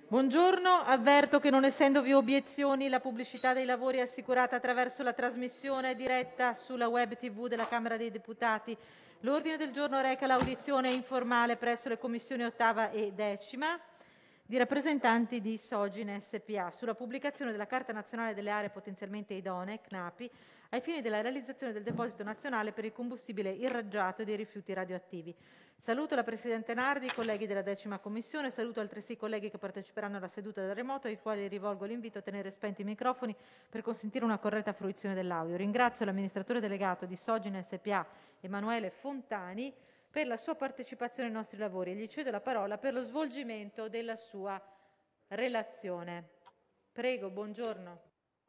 Buongiorno, avverto che non essendovi obiezioni la pubblicità dei lavori è assicurata attraverso la trasmissione diretta sulla web TV della Camera dei Deputati. L'ordine del giorno reca l'audizione informale presso le commissioni ottava e decima di rappresentanti di Sogin SpA sulla pubblicazione della Carta nazionale delle aree potenzialmente idonee, CNAPI, ai fini della realizzazione del deposito nazionale per il combustibile irraggiato e dei rifiuti radioattivi. Saluto la Presidente Nardi, i colleghi della decima commissione, saluto altresì i colleghi che parteciperanno alla seduta da remoto, ai quali rivolgo l'invito a tenere spenti i microfoni per consentire una corretta fruizione dell'audio. Ringrazio l'amministratore delegato di Sogin SpA, Emanuele Fontani, per la sua partecipazione ai nostri lavori e gli cedo la parola per lo svolgimento della sua relazione. Prego, buongiorno.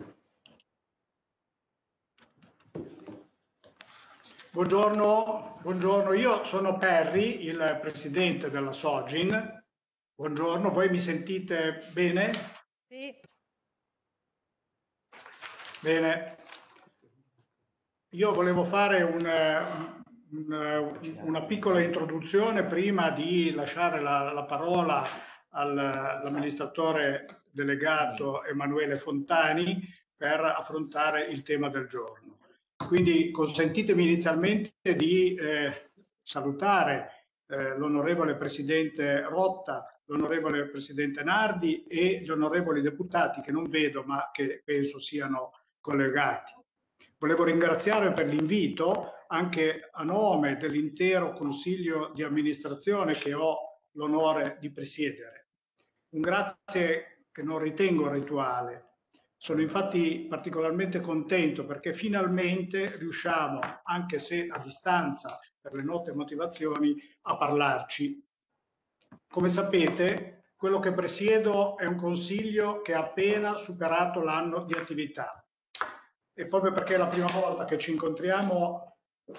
Buongiorno, io sono Perri, il presidente della Sogin. Buongiorno, voi mi sentite bene? Sì. Bene. Io volevo fare una piccola introduzione prima di lasciare la parola all'amministratore delegato Emanuele Fontani per affrontare il tema del giorno. Quindi consentitemi inizialmente di salutare l'onorevole Presidente Rotta, l'onorevole Presidente Nardi e gli onorevoli deputati che non vedo ma che penso siano collegati. Volevo ringraziare per l'invito anche a nome dell'intero Consiglio di amministrazione che ho l'onore di presiedere. Un grazie che non ritengo rituale. Sono infatti particolarmente contento perché finalmente riusciamo, anche se a distanza per le note motivazioni, a parlarci. Come sapete, quello che presiedo è un consiglio che ha appena superato l'anno di attività. E proprio perché è la prima volta che ci incontriamo,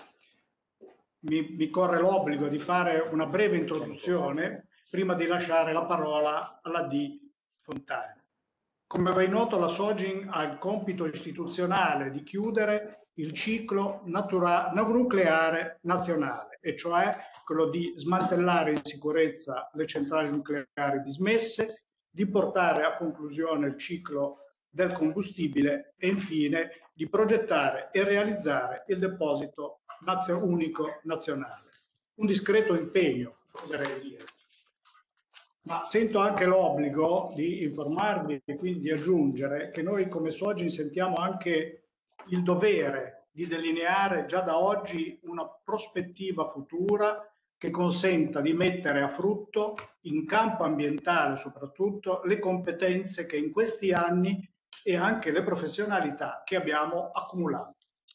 mi corre l'obbligo di fare una breve introduzione prima di lasciare la parola alla D. Fontani. Come vi è noto, la Sogin ha il compito istituzionale di chiudere il ciclo nucleare nazionale, e cioè quello di smantellare in sicurezza le centrali nucleari dismesse, di portare a conclusione il ciclo del combustibile e infine di progettare e realizzare il deposito unico nazionale. Un discreto impegno, oserei dire. Ma sento anche l'obbligo di informarvi e quindi di aggiungere che noi come Sogin sentiamo anche il dovere di delineare già da oggi una prospettiva futura che consenta di mettere a frutto, in campo ambientale soprattutto, le competenze che in questi anni e anche le professionalità che abbiamo accumulato.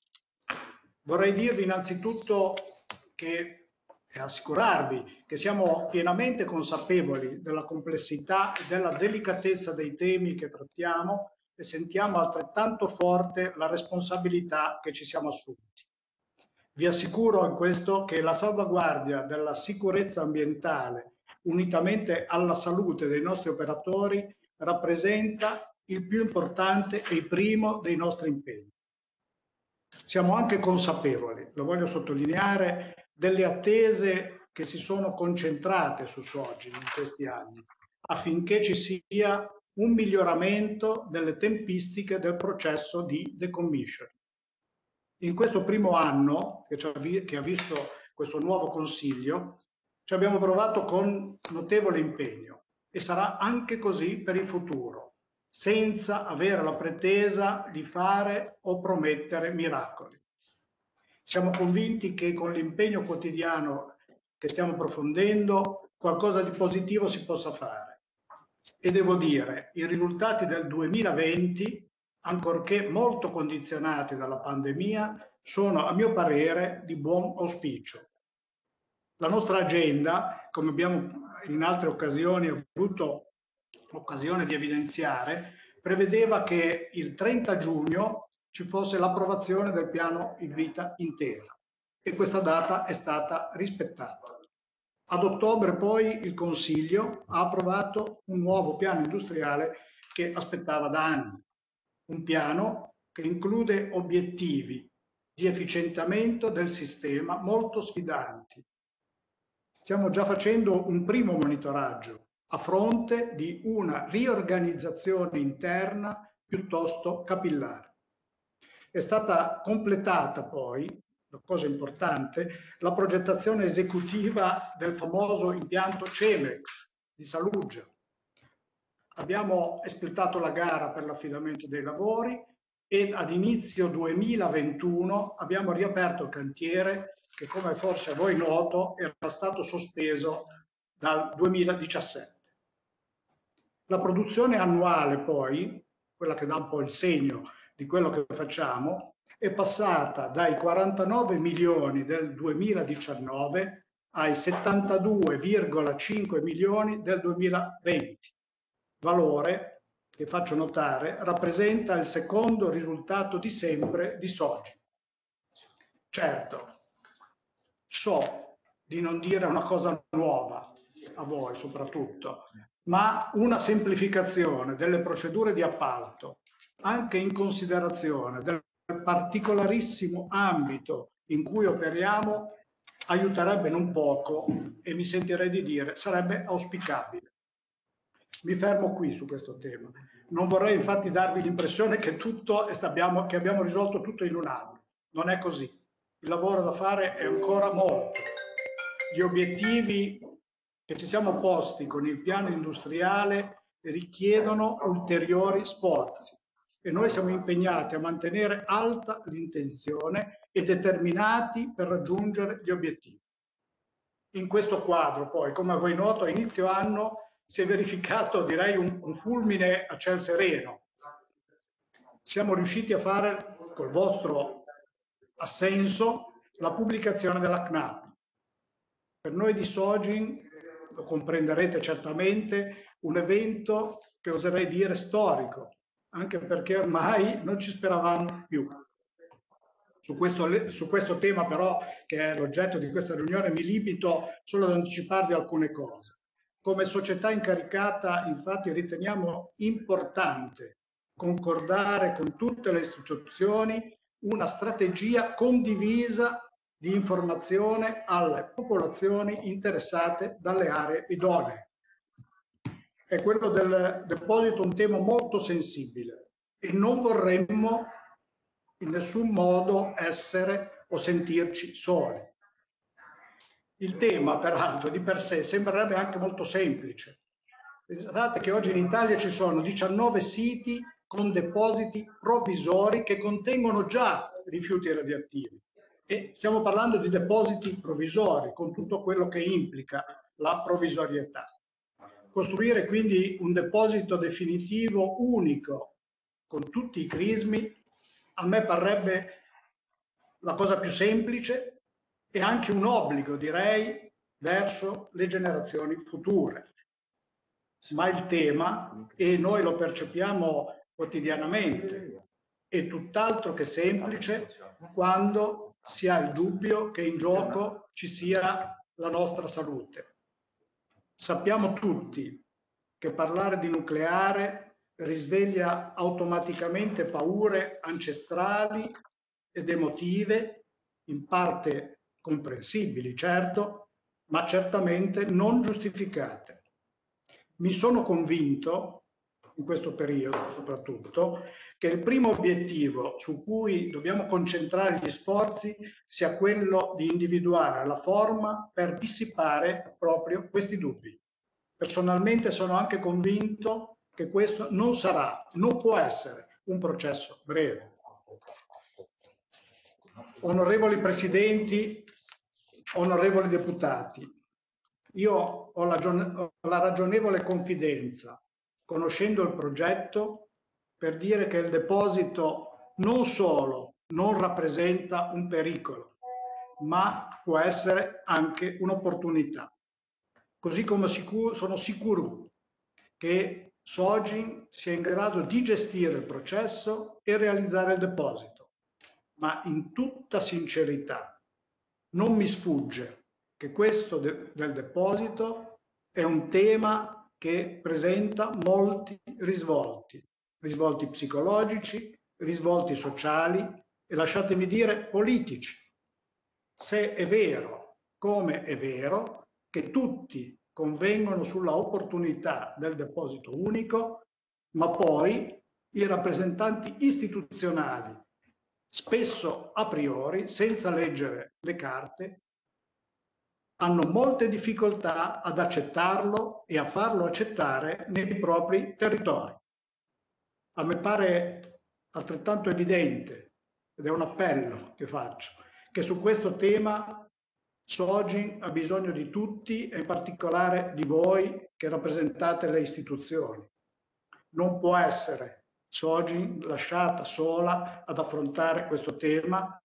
Vorrei dirvi innanzitutto che e assicurarvi che siamo pienamente consapevoli della complessità e della delicatezza dei temi che trattiamo e sentiamo altrettanto forte la responsabilità che ci siamo assunti. Vi assicuro in questo che la salvaguardia della sicurezza ambientale, unitamente alla salute dei nostri operatori, rappresenta il più importante e il primo dei nostri impegni. Siamo anche consapevoli, lo voglio sottolineare, delle attese che si sono concentrate su Sogin in questi anni, affinché ci sia un miglioramento delle tempistiche del processo di decommissioning. In questo primo anno che ha visto questo nuovo Consiglio, ci abbiamo provato con notevole impegno e sarà anche così per il futuro, senza avere la pretesa di fare o promettere miracoli. Siamo convinti che con l'impegno quotidiano che stiamo approfondendo qualcosa di positivo si possa fare. E devo dire, i risultati del 2020, ancorché molto condizionati dalla pandemia, sono a mio parere di buon auspicio. La nostra agenda, come abbiamo in altre occasioni avuto occasione di evidenziare, prevedeva che il 30 giugno ci fosse l'approvazione del piano in vita intera e questa data è stata rispettata. Ad ottobre poi il Consiglio ha approvato un nuovo piano industriale che aspettava da anni, un piano che include obiettivi di efficientamento del sistema molto sfidanti. Stiamo già facendo un primo monitoraggio a fronte di una riorganizzazione interna piuttosto capillare. È stata completata poi, una cosa importante, la progettazione esecutiva del famoso impianto Cemex di Saluggia. Abbiamo espletato la gara per l'affidamento dei lavori e ad inizio 2021 abbiamo riaperto il cantiere che, come forse a voi noto, era stato sospeso dal 2017. La produzione annuale poi, quella che dà un po' il segno di quello che facciamo, è passata dai 49 milioni del 2019 ai 72,5 milioni del 2020. Valore che, faccio notare, rappresenta il secondo risultato di sempre di Sogin. Certo, so di non dire una cosa nuova, a voi soprattutto, ma una semplificazione delle procedure di appalto, anche in considerazione del particolarissimo ambito in cui operiamo, aiuterebbe non poco e mi sentirei di dire sarebbe auspicabile. Mi fermo qui su questo tema. Non vorrei infatti darvi l'impressione che abbiamo risolto tutto in un anno. Non è così. Il lavoro da fare è ancora molto. Gli obiettivi che ci siamo posti con il piano industriale richiedono ulteriori sforzi e noi siamo impegnati a mantenere alta l'intenzione e determinati per raggiungere gli obiettivi. In questo quadro poi, come a voi noto, a inizio anno si è verificato, direi, un fulmine a ciel sereno. Siamo riusciti a fare, col vostro assenso, la pubblicazione della CNAP. Per noi di Sogin, lo comprenderete certamente, un evento che oserei dire storico, anche perché ormai non ci speravamo più. Su questo tema però, che è l'oggetto di questa riunione, mi limito solo ad anticiparvi alcune cose. Come società incaricata, infatti, riteniamo importante concordare con tutte le istituzioni una strategia condivisa di informazione alle popolazioni interessate dalle aree idonee. È quello del deposito un tema molto sensibile e non vorremmo in nessun modo essere o sentirci soli. Il tema, peraltro, di per sé sembrerebbe anche molto semplice. Pensate che oggi in Italia ci sono 19 siti con depositi provvisori che contengono già rifiuti radioattivi e stiamo parlando di depositi provvisori con tutto quello che implica la provvisorietà. Costruire quindi un deposito definitivo unico con tutti i crismi a me parrebbe la cosa più semplice e anche un obbligo, direi, verso le generazioni future. Ma il tema, e noi lo percepiamo quotidianamente, è tutt'altro che semplice quando si ha il dubbio che in gioco ci sia la nostra salute. Sappiamo tutti che parlare di nucleare risveglia automaticamente paure ancestrali ed emotive, in parte comprensibili, certo, ma certamente non giustificate. Mi sono convinto, in questo periodo soprattutto, che il primo obiettivo su cui dobbiamo concentrare gli sforzi sia quello di individuare la forma per dissipare proprio questi dubbi. Personalmente sono anche convinto che questo non sarà, non può essere un processo breve. Onorevoli presidenti, onorevoli deputati, io ho la ragionevole confidenza, conoscendo il progetto, per dire che il deposito non solo non rappresenta un pericolo, ma può essere anche un'opportunità. Così come sono sicuro che Sogin sia in grado di gestire il processo e realizzare il deposito. Ma in tutta sincerità non mi sfugge che questo del deposito è un tema che presenta molti risvolti psicologici, risvolti sociali e, lasciatemi dire, politici. Se è vero, come è vero, che tutti convengono sulla opportunità del deposito unico, ma poi i rappresentanti istituzionali, spesso a priori, senza leggere le carte, hanno molte difficoltà ad accettarlo e a farlo accettare nei propri territori. A me pare altrettanto evidente, ed è un appello che faccio, che su questo tema Sogin ha bisogno di tutti e in particolare di voi che rappresentate le istituzioni. Non può essere Sogin lasciata sola ad affrontare questo tema,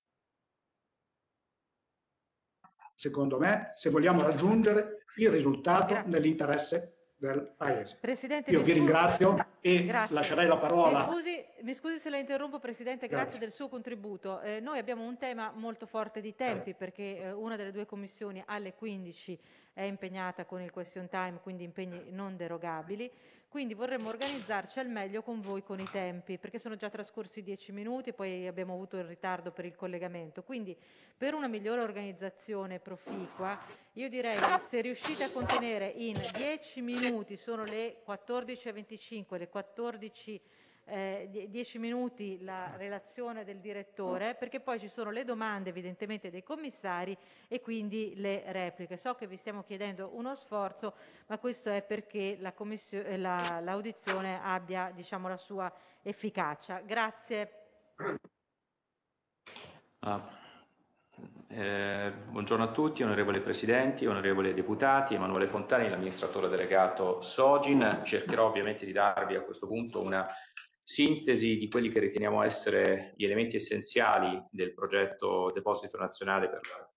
secondo me, se vogliamo raggiungere il risultato nell'interesse del Paese. Presidente, io vi ringrazio e lascerei la parola. Mi scusi se la interrompo, Presidente, grazie del suo contributo. Noi abbiamo un tema molto forte di tempi perché una delle due commissioni alle 15 è impegnata con il question time, quindi impegni non derogabili. Quindi vorremmo organizzarci al meglio con voi con i tempi, perché sono già trascorsi 10 minuti e poi abbiamo avuto il ritardo per il collegamento. Quindi per una migliore organizzazione proficua, io direi se riuscite a contenere in 10 minuti, sono le 14:25, le 14, 10 minuti la relazione del direttore, perché poi ci sono le domande evidentemente dei commissari e quindi le repliche. So che vi stiamo chiedendo uno sforzo, ma questo è perché l'audizione abbia, diciamo, la sua efficacia. Grazie. Buongiorno a tutti, onorevoli presidenti, onorevoli deputati. Emanuele Fontani, l'amministratore delegato Sogin. Cercherò ovviamente di darvi a questo punto una sintesi di quelli che riteniamo essere gli elementi essenziali del progetto Deposito Nazionale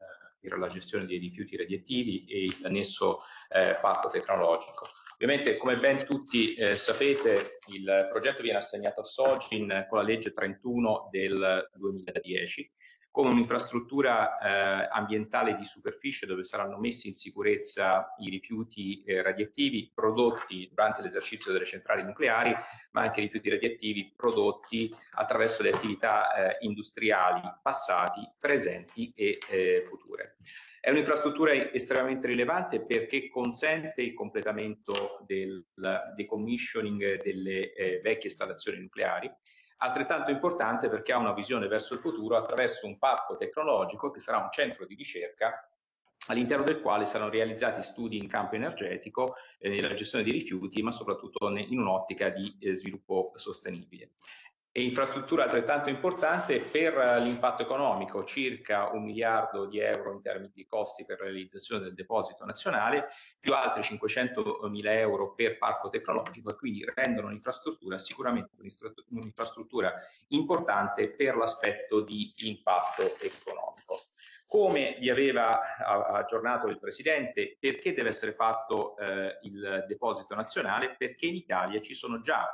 per la gestione dei rifiuti radioattivi e l'annesso parco tecnologico. Ovviamente, come ben tutti sapete, il progetto viene assegnato a Sogin con la legge 31 del 2010 come un'infrastruttura ambientale di superficie dove saranno messi in sicurezza i rifiuti radioattivi prodotti durante l'esercizio delle centrali nucleari, ma anche i rifiuti radioattivi prodotti attraverso le attività industriali passati, presenti e future. È un'infrastruttura estremamente rilevante perché consente il completamento del decommissioning delle vecchie installazioni nucleari. Altrettanto importante perché ha una visione verso il futuro attraverso un parco tecnologico che sarà un centro di ricerca all'interno del quale saranno realizzati studi in campo energetico, nella gestione dei rifiuti, ma soprattutto in un'ottica di sviluppo sostenibile. E infrastruttura altrettanto importante per l'impatto economico, circa 1 miliardo di euro in termini di costi per la realizzazione del deposito nazionale, più altri 500.000 euro per parco tecnologico, e quindi rendono l'infrastruttura sicuramente un'infrastruttura importante per l'aspetto di impatto economico. Come vi aveva aggiornato il Presidente, perché deve essere fatto il deposito nazionale? Perché in Italia ci sono già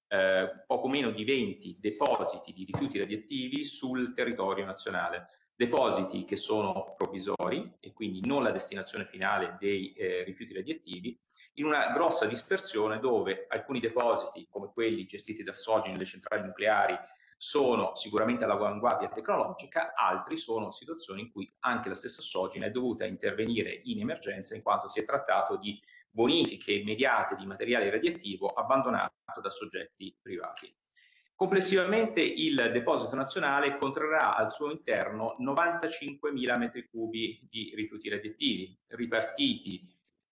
poco meno di 20 depositi di rifiuti radioattivi sul territorio nazionale. Depositi che sono provvisori e quindi non la destinazione finale dei rifiuti radioattivi, in una grossa dispersione dove alcuni depositi, come quelli gestiti da Sogin nelle centrali nucleari, sono sicuramente all'avanguardia tecnologica, altri sono situazioni in cui anche la stessa Sogin è dovuta intervenire in emergenza in quanto si è trattato di bonifiche immediate di materiale radioattivo abbandonato da soggetti privati. Complessivamente il deposito nazionale conterrà al suo interno 95.000 metri cubi di rifiuti radioattivi ripartiti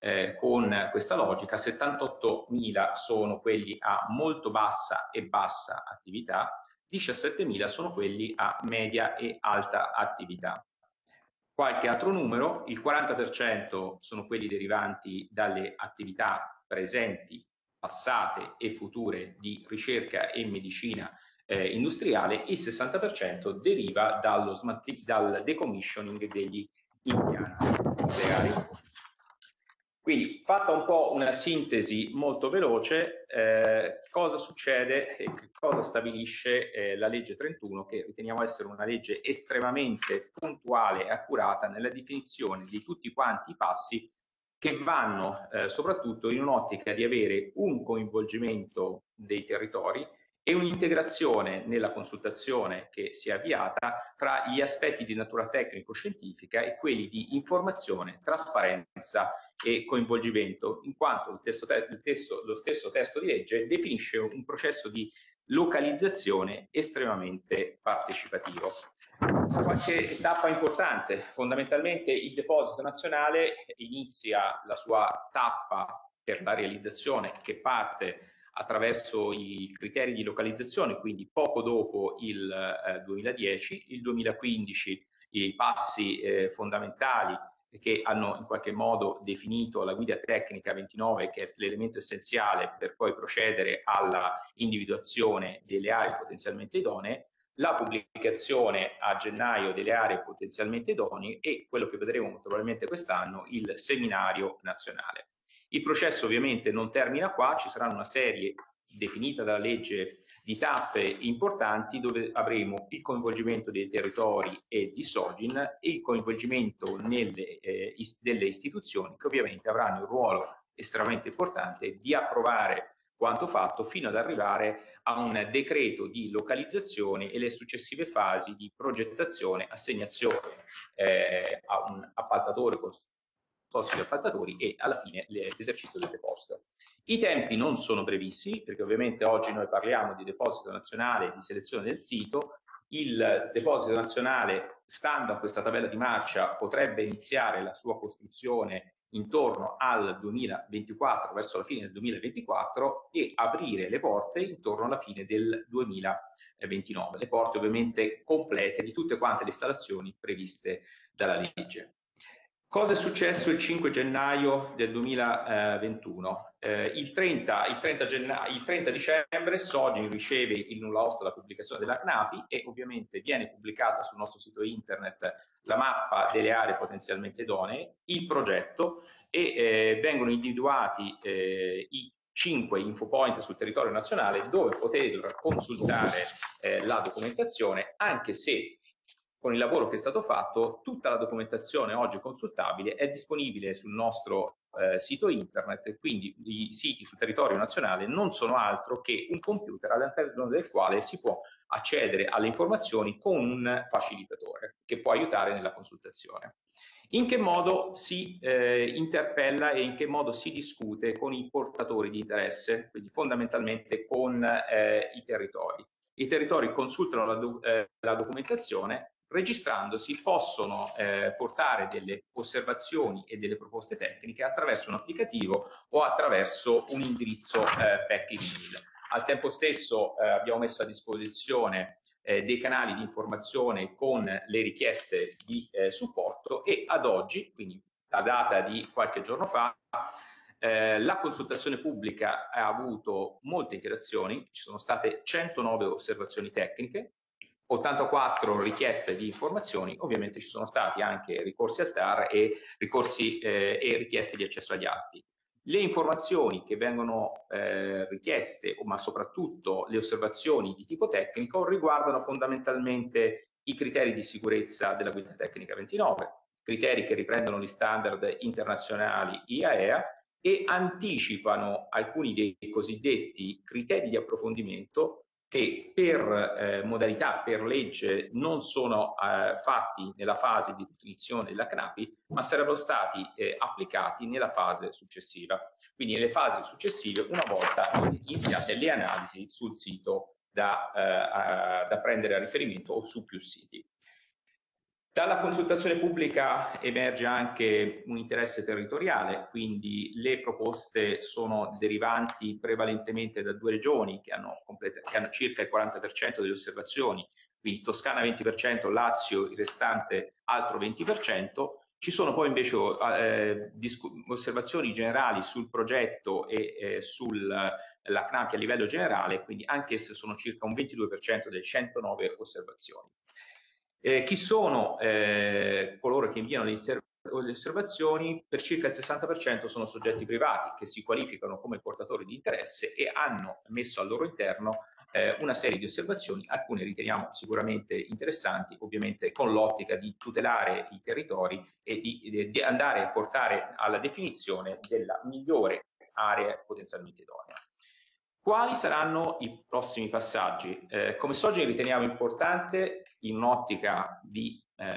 con questa logica. 78.000 sono quelli a molto bassa e bassa attività, 17.000 sono quelli a media e alta attività. Qualche altro numero: il 40% sono quelli derivanti dalle attività presenti, passate e future di ricerca e medicina industriale, il 60% deriva dal decommissioning degli impianti nucleari. Quindi, fatta un po' una sintesi molto veloce, cosa succede e cosa stabilisce la legge 31, che riteniamo essere una legge estremamente puntuale e accurata nella definizione di tutti quanti i passi che vanno soprattutto in un'ottica di avere un coinvolgimento dei territori e un'integrazione nella consultazione che si è avviata tra gli aspetti di natura tecnico-scientifica e quelli di informazione, trasparenza e coinvolgimento, in quanto lo stesso testo di legge definisce un processo di localizzazione estremamente partecipativo. Qualche tappa importante: fondamentalmente il Deposito Nazionale inizia la sua tappa per la realizzazione, che parte attraverso i criteri di localizzazione, quindi poco dopo il 2010, il 2015 i passi fondamentali che hanno in qualche modo definito la guida tecnica 29, che è l'elemento essenziale per poi procedere alla individuazione delle aree potenzialmente idonee, la pubblicazione a gennaio delle aree potenzialmente idonee e quello che vedremo molto probabilmente quest'anno, il seminario nazionale. Il processo ovviamente non termina qua, ci saranno una serie definita dalla legge di tappe importanti dove avremo il coinvolgimento dei territori e di Sogin e il coinvolgimento delle istituzioni, che ovviamente avranno un ruolo estremamente importante di approvare quanto fatto fino ad arrivare a un decreto di localizzazione e le successive fasi di progettazione, assegnazione a un appaltatore con soci di appaltatori e alla fine l'esercizio del deposito. I tempi non sono brevissimi, perché ovviamente oggi noi parliamo di deposito nazionale e di selezione del sito. Il deposito nazionale, stando a questa tabella di marcia, potrebbe iniziare la sua costruzione intorno al 2024, verso la fine del 2024, e aprire le porte intorno alla fine del 2029. Le porte ovviamente complete di tutte quante le installazioni previste dalla legge. Cosa è successo il 5 gennaio del 2021? Il 30 dicembre Sogin riceve il nulla osta alla pubblicazione della CNAPI e ovviamente viene pubblicata sul nostro sito internet la mappa delle aree potenzialmente idonee, il progetto e vengono individuati i 5 infopoint sul territorio nazionale dove poter consultare la documentazione, anche se con il lavoro che è stato fatto tutta la documentazione oggi consultabile è disponibile sul nostro sito internet, quindi i siti sul territorio nazionale non sono altro che un computer all'interno del quale si può accedere alle informazioni con un facilitatore che può aiutare nella consultazione. In che modo si interpella e in che modo si discute con i portatori di interesse, quindi fondamentalmente con i territori. I territori consultano la documentazione, registrandosi possono portare delle osservazioni e delle proposte tecniche attraverso un applicativo o attraverso un indirizzo PEC email. Al tempo stesso abbiamo messo a disposizione dei canali di informazione con le richieste di supporto e ad oggi, quindi a data di qualche giorno fa, la consultazione pubblica ha avuto molte interazioni, ci sono state 109 osservazioni tecniche, 84 richieste di informazioni, ovviamente ci sono stati anche ricorsi al TAR e richieste di accesso agli atti. Le informazioni che vengono richieste, ma soprattutto le osservazioni di tipo tecnico, riguardano fondamentalmente i criteri di sicurezza della guida tecnica 29, criteri che riprendono gli standard internazionali IAEA e anticipano alcuni dei cosiddetti criteri di approfondimento che per modalità, per legge, non sono fatti nella fase di definizione della CNAPI, ma sarebbero stati applicati nella fase successiva. Quindi nelle fasi successive, una volta iniziate le analisi sul sito da prendere a riferimento o su più siti. Dalla consultazione pubblica emerge anche un interesse territoriale, quindi le proposte sono derivanti prevalentemente da 2 regioni che hanno circa il 40% delle osservazioni, quindi Toscana 20%, Lazio il restante altro 20%. Ci sono poi invece osservazioni generali sul progetto e sulla CNAPI a livello generale, quindi anche se sono circa un 22% delle 109 osservazioni. Chi sono coloro che inviano le osservazioni? Per circa il 60% sono soggetti privati che si qualificano come portatori di interesse e hanno messo al loro interno una serie di osservazioni, alcune riteniamo sicuramente interessanti, ovviamente con l'ottica di tutelare i territori e di andare a portare alla definizione della migliore area potenzialmente idonea. Quali saranno i prossimi passaggi? Come Sogin riteniamo importante, in un'ottica di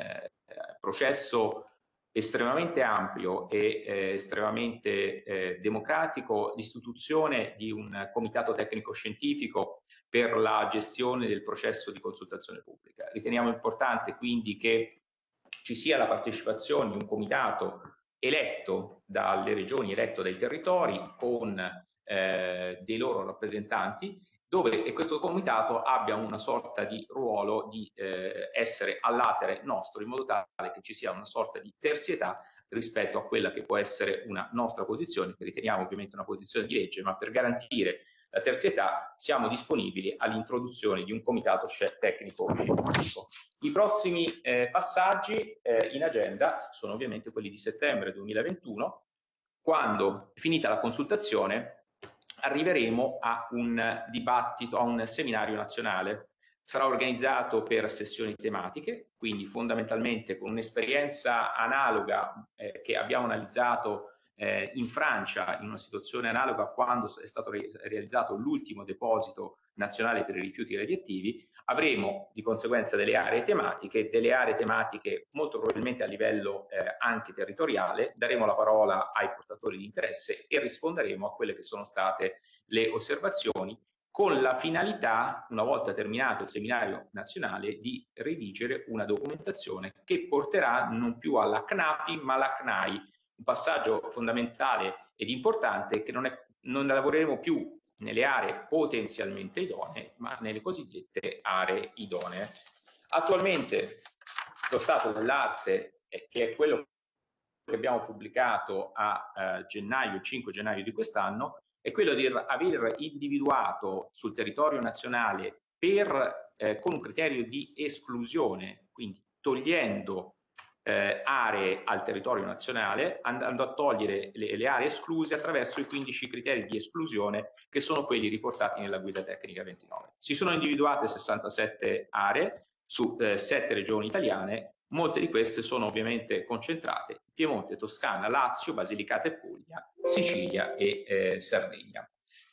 processo estremamente ampio e estremamente democratico, l'istituzione di un comitato tecnico-scientifico per la gestione del processo di consultazione pubblica. Riteniamo importante quindi che ci sia la partecipazione di un comitato eletto dalle regioni, eletto dai territori, con dei loro rappresentanti, dove questo comitato abbia una sorta di ruolo di essere all'atere nostro, in modo tale che ci sia una sorta di terzietà rispetto a quella che può essere una nostra posizione, che riteniamo ovviamente una posizione di legge, ma per garantire la terzietà siamo disponibili all'introduzione di un comitato tecnico-scientifico. I prossimi passaggi in agenda sono ovviamente quelli di settembre 2021, quando, finita la consultazione, arriveremo a un dibattito, a un seminario nazionale. Sarà organizzato per sessioni tematiche, quindi fondamentalmente con un'esperienza analoga che abbiamo analizzato in Francia, in una situazione analoga a quando è stato realizzato l'ultimo deposito nazionale per i rifiuti radioattivi. Avremo di conseguenza delle aree tematiche molto probabilmente a livello anche territoriale. Daremo la parola ai portatori di interesse e risponderemo a quelle che sono state le osservazioni, con la finalità, una volta terminato il seminario nazionale, di redigere una documentazione che porterà non più alla CNAPI ma alla CNAI, un passaggio fondamentale ed importante che non lavoreremo più nelle aree potenzialmente idonee, ma nelle cosiddette aree idonee. Attualmente lo stato dell'arte, che è quello che abbiamo pubblicato a gennaio, il 5 gennaio di quest'anno, è quello di aver individuato sul territorio nazionale con un criterio di esclusione, quindi togliendo aree al territorio nazionale, andando a togliere le aree escluse attraverso i 15 criteri di esclusione che sono quelli riportati nella guida tecnica 29. Si sono individuate 67 aree su 7 regioni italiane, molte di queste sono ovviamente concentrate in Piemonte, Toscana, Lazio, Basilicata e Puglia, Sicilia e Sardegna.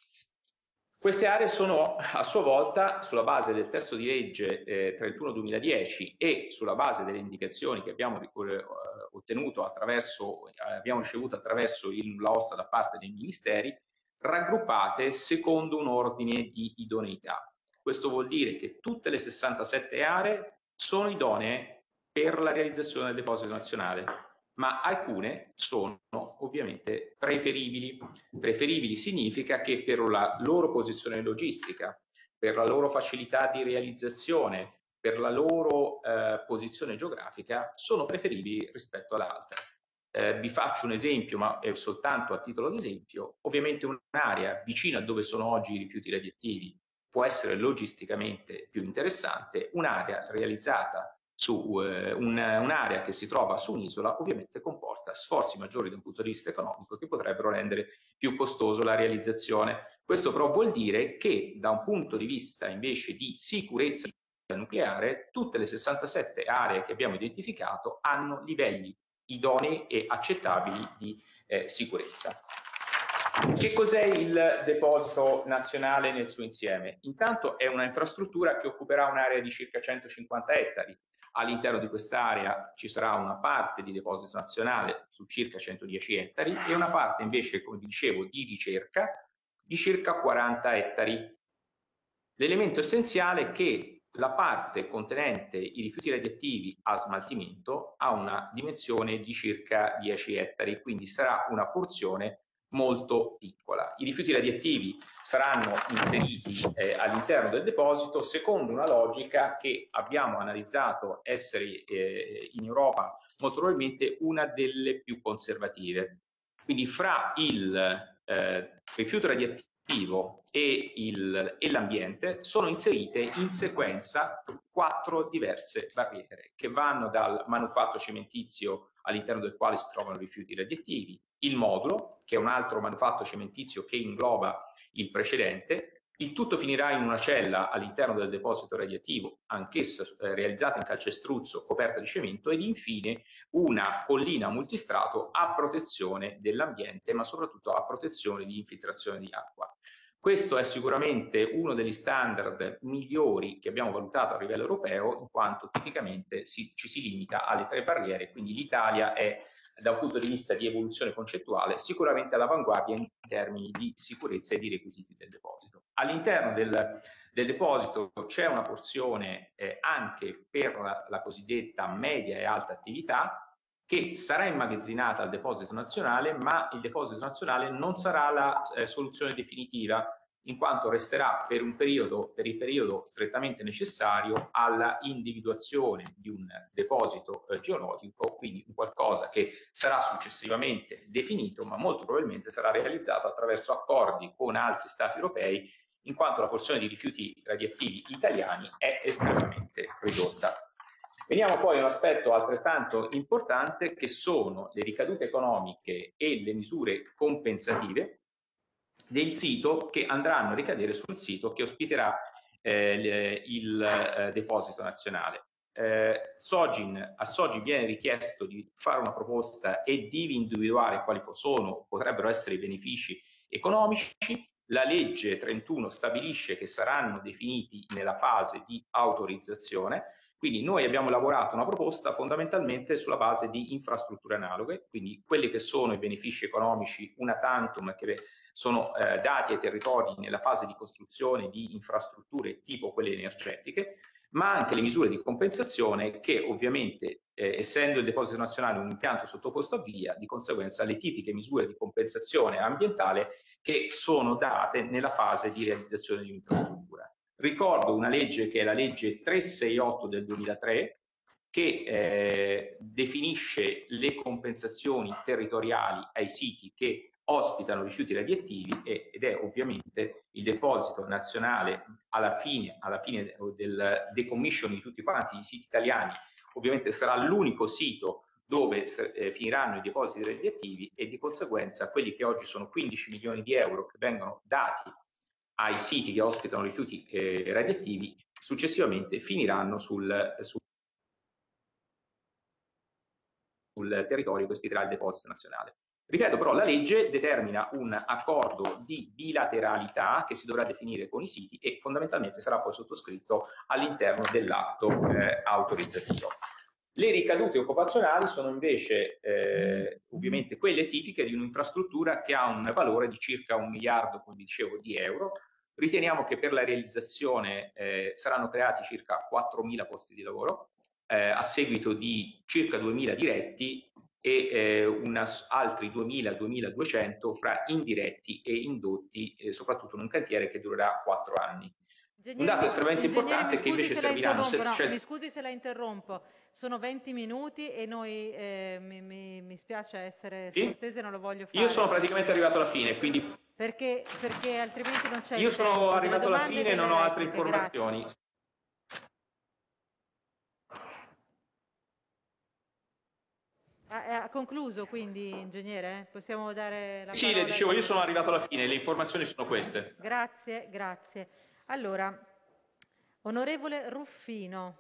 Queste aree sono a sua volta, sulla base del testo di legge 31/2010 e sulla base delle indicazioni che abbiamo ottenuto abbiamo ricevuto attraverso il nulla osta da parte dei ministeri, raggruppate secondo un ordine di idoneità. Questo vuol dire che tutte le 67 aree sono idonee per la realizzazione del deposito nazionale, ma alcune sono ovviamente preferibili. Preferibili significa che per la loro posizione logistica, per la loro facilità di realizzazione, per la loro posizione geografica, sono preferibili rispetto ad altre. Vi faccio un esempio, ma è soltanto a titolo di esempio. Ovviamente un'area vicina a dove sono oggi i rifiuti radioattivi può essere logisticamente più interessante, un'area realizzata su un'area che si trova su un'isola ovviamente comporta sforzi maggiori da un punto di vista economico che potrebbero rendere più costoso la realizzazione. Questo però vuol dire che da un punto di vista invece di sicurezza nucleare, tutte le 67 aree che abbiamo identificato hanno livelli idonei e accettabili di sicurezza. Che cos'è il deposito nazionale nel suo insieme? Intanto è una infrastruttura che occuperà un'area di circa 150 ettari. All'interno di quest'area ci sarà una parte di deposito nazionale su circa 110 ettari e una parte invece, come vi dicevo, di ricerca di circa 40 ettari. L'elemento essenziale è che la parte contenente i rifiuti radioattivi a smaltimento ha una dimensione di circa 10 ettari, quindi sarà una porzione molto piccola. I rifiuti radioattivi saranno inseriti all'interno del deposito secondo una logica che abbiamo analizzato essere in Europa molto probabilmente una delle più conservative. Quindi fra il rifiuto radioattivo e l'ambiente sono inserite in sequenza 4 diverse barriere che vanno dal manufatto cementizio all'interno del quale si trovano rifiuti radioattivi, il modulo, che è un altro manufatto cementizio che ingloba il precedente. Il tutto finirà in una cella all'interno del deposito radioattivo, anch'essa realizzata in calcestruzzo coperta di cemento, ed infine una collina multistrato a protezione dell'ambiente, ma soprattutto a protezione di infiltrazione di acqua. Questo è sicuramente uno degli standard migliori che abbiamo valutato a livello europeo, in quanto tipicamente ci si limita alle 3 barriere, quindi l'Italia è, da un punto di vista di evoluzione concettuale, sicuramente all'avanguardia in termini di sicurezza e di requisiti del deposito. All'interno del deposito c'è una porzione anche per la cosiddetta media e alta attività, che sarà immagazzinata al deposito nazionale, ma il deposito nazionale non sarà la soluzione definitiva, in quanto resterà per il periodo strettamente necessario alla individuazione di un deposito geologico, quindi un qualcosa che sarà successivamente definito, ma molto probabilmente sarà realizzato attraverso accordi con altri Stati europei, in quanto la porzione di rifiuti radioattivi italiani è estremamente ridotta. Veniamo poi a un aspetto altrettanto importante, che sono le ricadute economiche e le misure compensative del sito, che andranno a ricadere sul sito che ospiterà il deposito nazionale. A Sogin viene richiesto di fare una proposta e di individuare quali potrebbero essere i benefici economici. La legge 31 stabilisce che saranno definiti nella fase di autorizzazione. Quindi noi abbiamo lavorato una proposta fondamentalmente sulla base di infrastrutture analoghe, quindi quelli che sono i benefici economici una tantum che sono dati ai territori nella fase di costruzione di infrastrutture tipo quelle energetiche, ma anche le misure di compensazione che ovviamente, essendo il deposito nazionale un impianto sottoposto a VIA, di conseguenza le tipiche misure di compensazione ambientale che sono date nella fase di realizzazione di un'infrastruttura. Ricordo una legge che è la legge 368 del 2003, che definisce le compensazioni territoriali ai siti che ospitano rifiuti radioattivi ed è ovviamente il deposito nazionale alla fine del decommissioning di tutti quanti i siti italiani. Ovviamente sarà l'unico sito dove finiranno i depositi radioattivi e di conseguenza quelli che oggi sono 15 milioni di euro che vengono dati ai siti che ospitano rifiuti radioattivi successivamente finiranno sul territorio che ospiterà il deposito nazionale. Ripeto, però, la legge determina un accordo di bilateralità che si dovrà definire con i siti e fondamentalmente sarà poi sottoscritto all'interno dell'atto autorizzativo. Le ricadute occupazionali sono invece ovviamente quelle tipiche di un'infrastruttura che ha un valore di circa 1 miliardo, come dicevo, di euro. Riteniamo che per la realizzazione saranno creati circa 4.000 posti di lavoro, a seguito di circa 2.000 diretti e altri 2.000-2.200 fra indiretti e indotti, soprattutto in un cantiere che durerà 4 anni. Un dato estremamente importante che invece serviranno... Mi scusi se la interrompo, sono 20 minuti e noi mi spiace essere scortese, non lo voglio fare. Io sono praticamente arrivato alla fine, quindi... Perché altrimenti non c'è Io il tempo. sono arrivato alla fine e non ho altre repliche. informazioni. Grazie. Ha concluso quindi, ingegnere? Possiamo dare la parola? Sì, le dicevo, io sono arrivato alla fine, le informazioni sono queste. Grazie, grazie. Allora, onorevole Ruffino.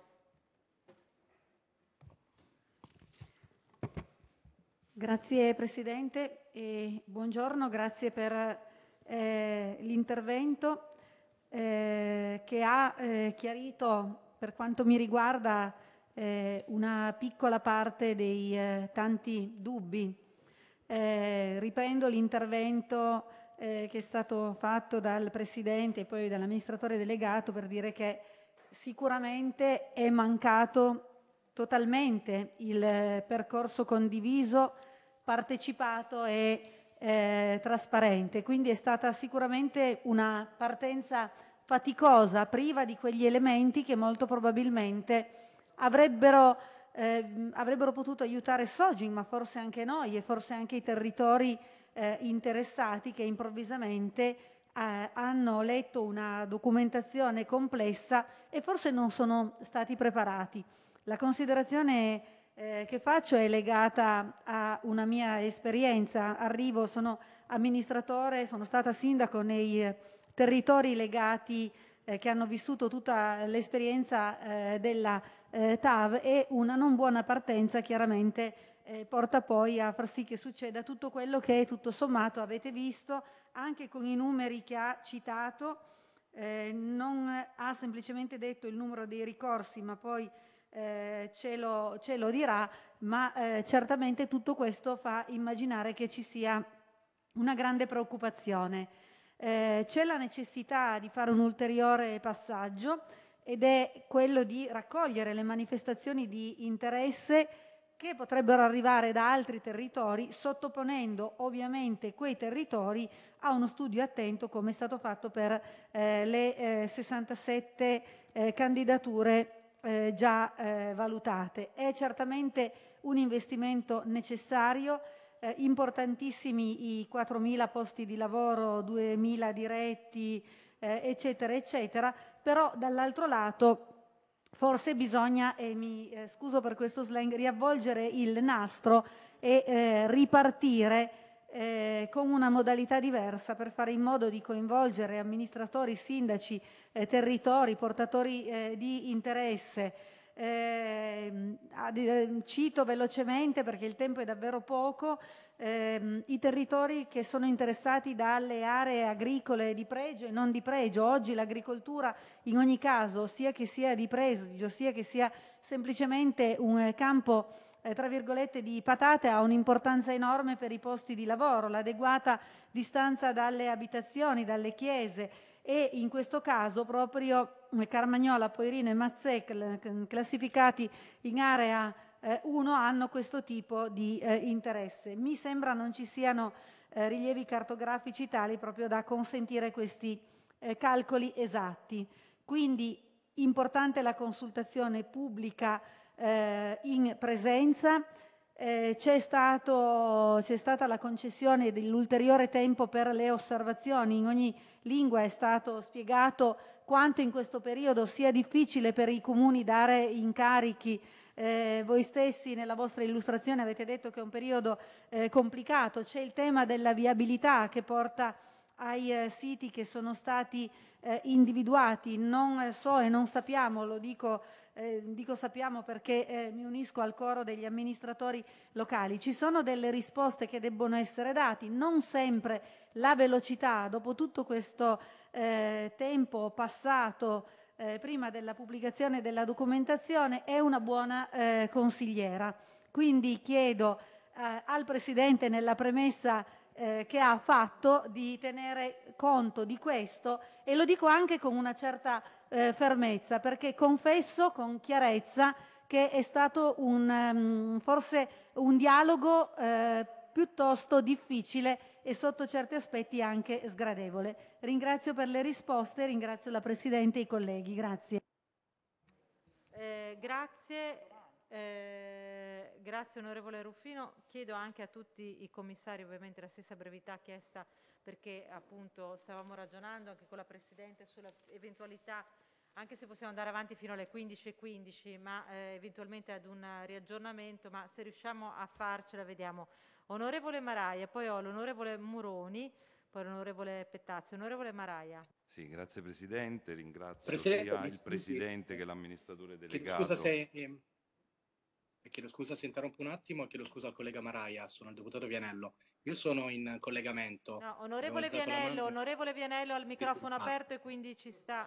Grazie Presidente e buongiorno, grazie per l'intervento che ha chiarito, per quanto mi riguarda, una piccola parte dei tanti dubbi. Riprendo l'intervento che è stato fatto dal Presidente e poi dall'amministratore delegato per dire che sicuramente è mancato totalmente il percorso condiviso, partecipato e trasparente. Quindi è stata sicuramente una partenza faticosa, priva di quegli elementi che molto probabilmente avrebbero potuto aiutare Sogin, ma forse anche noi e forse anche i territori interessati che improvvisamente hanno letto una documentazione complessa e forse non sono stati preparati. La considerazione che faccio è legata a una mia esperienza. Sono amministratore, sono stata sindaco nei territori legati che hanno vissuto tutta l'esperienza della TAV e una non buona partenza chiaramente porta poi a far sì che succeda tutto quello che tutto sommato avete visto anche con i numeri che ha citato. Non ha semplicemente detto il numero dei ricorsi, ma poi ce lo dirà, ma certamente tutto questo fa immaginare che ci sia una grande preoccupazione. C'è la necessità di fare un ulteriore passaggio ed è quello di raccogliere le manifestazioni di interesse che potrebbero arrivare da altri territori, sottoponendo ovviamente quei territori a uno studio attento, come è stato fatto per le 67 candidature già valutate. È certamente un investimento necessario, importantissimi i 4.000 posti di lavoro, 2.000 diretti, eccetera, eccetera, però dall'altro lato forse bisogna, e mi scuso per questo slang, riavvolgere il nastro e ripartire con una modalità diversa per fare in modo di coinvolgere amministratori, sindaci, territori, portatori di interesse. Cito velocemente, perché il tempo è davvero poco, i territori che sono interessati dalle aree agricole di pregio e non di pregio. Oggi l'agricoltura, in ogni caso, sia che sia di pregio, sia che sia semplicemente un campo tra virgolette di patate, ha un'importanza enorme per i posti di lavoro, l'adeguata distanza dalle abitazioni, dalle chiese, e in questo caso proprio Carmagnola, Poirino e Mazzè, classificati in area 1, hanno questo tipo di interesse. Mi sembra non ci siano rilievi cartografici tali proprio da consentire questi calcoli esatti. Quindi importante la consultazione pubblica in presenza. C'è stata la concessione dell'ulteriore tempo per le osservazioni. In ogni lingua è stato spiegato quanto in questo periodo sia difficile per i comuni dare incarichi. Voi stessi nella vostra illustrazione avete detto che è un periodo complicato. C'è il tema della viabilità che porta ai siti che sono stati individuati. Non so e non sappiamo, lo dico sappiamo perché mi unisco al coro degli amministratori locali. Ci sono delle risposte che debbono essere date, non sempre la velocità, dopo tutto questo tempo passato prima della pubblicazione della documentazione, è una buona consigliera. Quindi chiedo al Presidente, nella premessa che ha fatto, di tenere conto di questo, e lo dico anche con una certa fermezza, perché confesso con chiarezza che è stato forse un dialogo piuttosto difficile e sotto certi aspetti anche sgradevole. Ringrazio per le risposte, ringrazio la Presidente e i colleghi. Grazie. Grazie onorevole Ruffino. Chiedo anche a tutti i commissari ovviamente la stessa brevità chiesta, perché appunto stavamo ragionando anche con la Presidente sulla eventualità, anche se possiamo andare avanti fino alle 15:15, ma eventualmente ad un riaggiornamento, ma se riusciamo a farcela vediamo. Onorevole Maraia, poi ho l'onorevole Muroni, poi l'onorevole Pettazzi. Onorevole Maraia. Sì, grazie Presidente, ringrazio sia il Presidente che l'amministratore delegato. Chiedo scusa se interrompo un attimo e chiedo scusa al collega Maraia, sono il deputato Vianello. Io sono in collegamento. No, onorevole Vianello, al microfono aperto e quindi ci sta.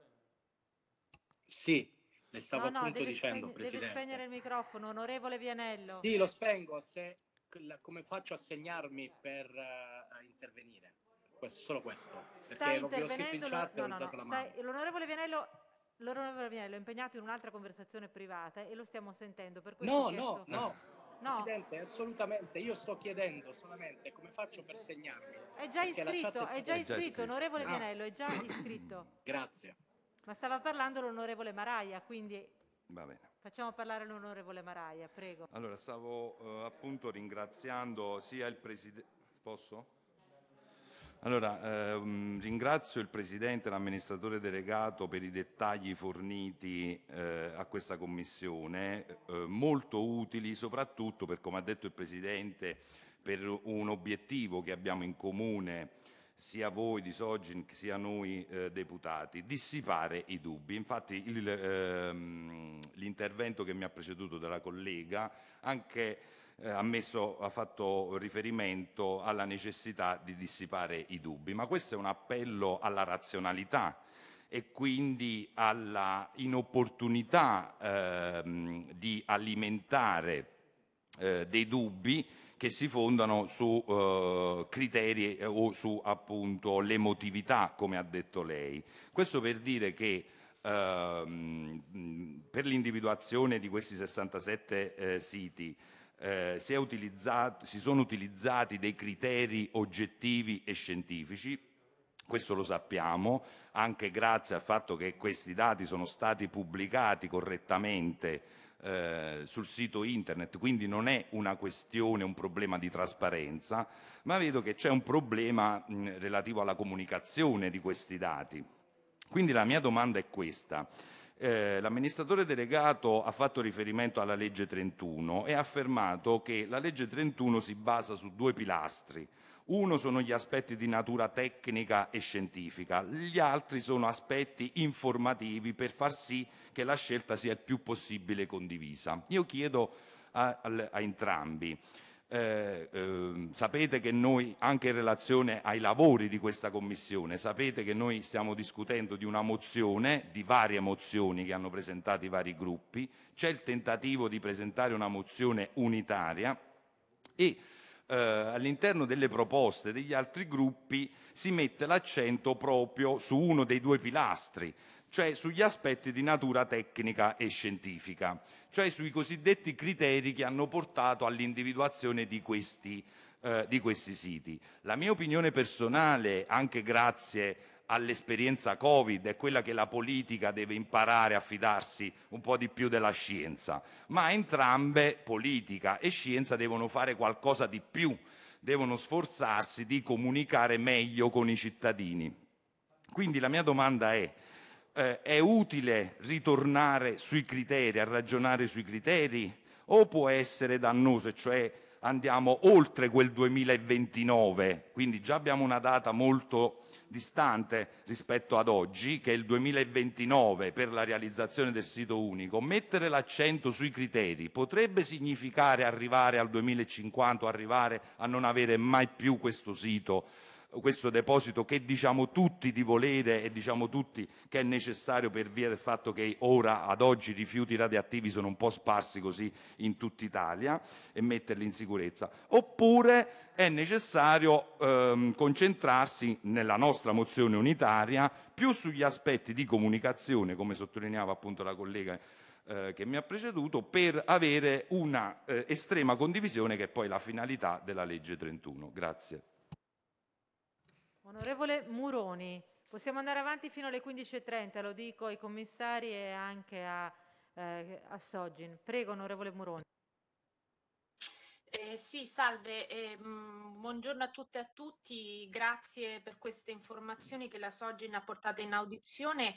Sì, le stavo appunto dicendo, Deve Presidente. spegnere il microfono, onorevole Vianello. Sì, lo spengo, come faccio a segnarmi per intervenire? Solo questo, perché avevo scritto in chat e ho alzato la mano. L'onorevole Vianello è impegnato in un'altra conversazione privata e lo stiamo sentendo. Per questo No, Presidente, assolutamente. Io sto chiedendo solamente come faccio per segnarmi. È già iscritto, onorevole Vianello, è già iscritto. Grazie. Ma stava parlando l'onorevole Maraia, quindi Va bene. facciamo parlare l'onorevole Maraia, prego. Allora, stavo appunto ringraziando sia il Presidente... Posso? Allora, ringrazio il Presidente e l'amministratore delegato per i dettagli forniti a questa Commissione, molto utili soprattutto per, come ha detto il Presidente, per un obiettivo che abbiamo in comune sia voi di Sogin sia noi deputati, dissipare i dubbi. Infatti l'intervento che mi ha preceduto della collega anche ha fatto riferimento alla necessità di dissipare i dubbi, ma questo è un appello alla razionalità e quindi alla inopportunità di alimentare dei dubbi che si fondano su criteri o su appunto l'emotività, come ha detto lei. Questo per dire che per l'individuazione di questi 67 siti si sono utilizzati dei criteri oggettivi e scientifici. Questo lo sappiamo anche grazie al fatto che questi dati sono stati pubblicati correttamente sul sito internet, quindi non è una questione, un problema di trasparenza, ma vedo che c'è un problema relativo alla comunicazione di questi dati. Quindi la mia domanda è questa. L'amministratore delegato ha fatto riferimento alla legge 31 e ha affermato che la legge 31 si basa su 2 pilastri. Uno sono gli aspetti di natura tecnica e scientifica, gli altri sono aspetti informativi per far sì che la scelta sia il più possibile condivisa. Io chiedo a entrambi, sapete che noi, anche in relazione ai lavori di questa Commissione, sapete che noi stiamo discutendo di una mozione, di varie mozioni che hanno presentato i vari gruppi, c'è il tentativo di presentare una mozione unitaria e all'interno delle proposte degli altri gruppi si mette l'accento proprio su uno dei 2 pilastri, cioè sugli aspetti di natura tecnica e scientifica, cioè sui cosiddetti criteri che hanno portato all'individuazione di questi siti. La mia opinione personale, anche grazie all'esperienza Covid, è quella che la politica deve imparare a fidarsi un po' di più della scienza, ma entrambe, politica e scienza, devono fare qualcosa di più, devono sforzarsi di comunicare meglio con i cittadini. Quindi la mia domanda è utile ritornare sui criteri, a ragionare sui criteri, o può essere dannoso, cioè andiamo oltre quel 2029, quindi già abbiamo una data molto distante rispetto ad oggi, che è il 2029 per la realizzazione del sito unico. Mettere l'accento sui criteri potrebbe significare arrivare al 2050, arrivare a non avere mai più questo sito, questo deposito che diciamo tutti di volere e diciamo tutti che è necessario per via del fatto che ora, ad oggi, i rifiuti radioattivi sono un po' sparsi così in tutta Italia, e metterli in sicurezza. Oppure è necessario concentrarsi nella nostra mozione unitaria più sugli aspetti di comunicazione, come sottolineava appunto la collega che mi ha preceduto, per avere una estrema condivisione, che è poi la finalità della legge 31. Grazie. Onorevole Muroni, possiamo andare avanti fino alle 15:30, lo dico ai commissari e anche a Sogin. Prego, onorevole Muroni. Sì, salve, buongiorno a tutte e a tutti, grazie per queste informazioni che la Sogin ha portato in audizione.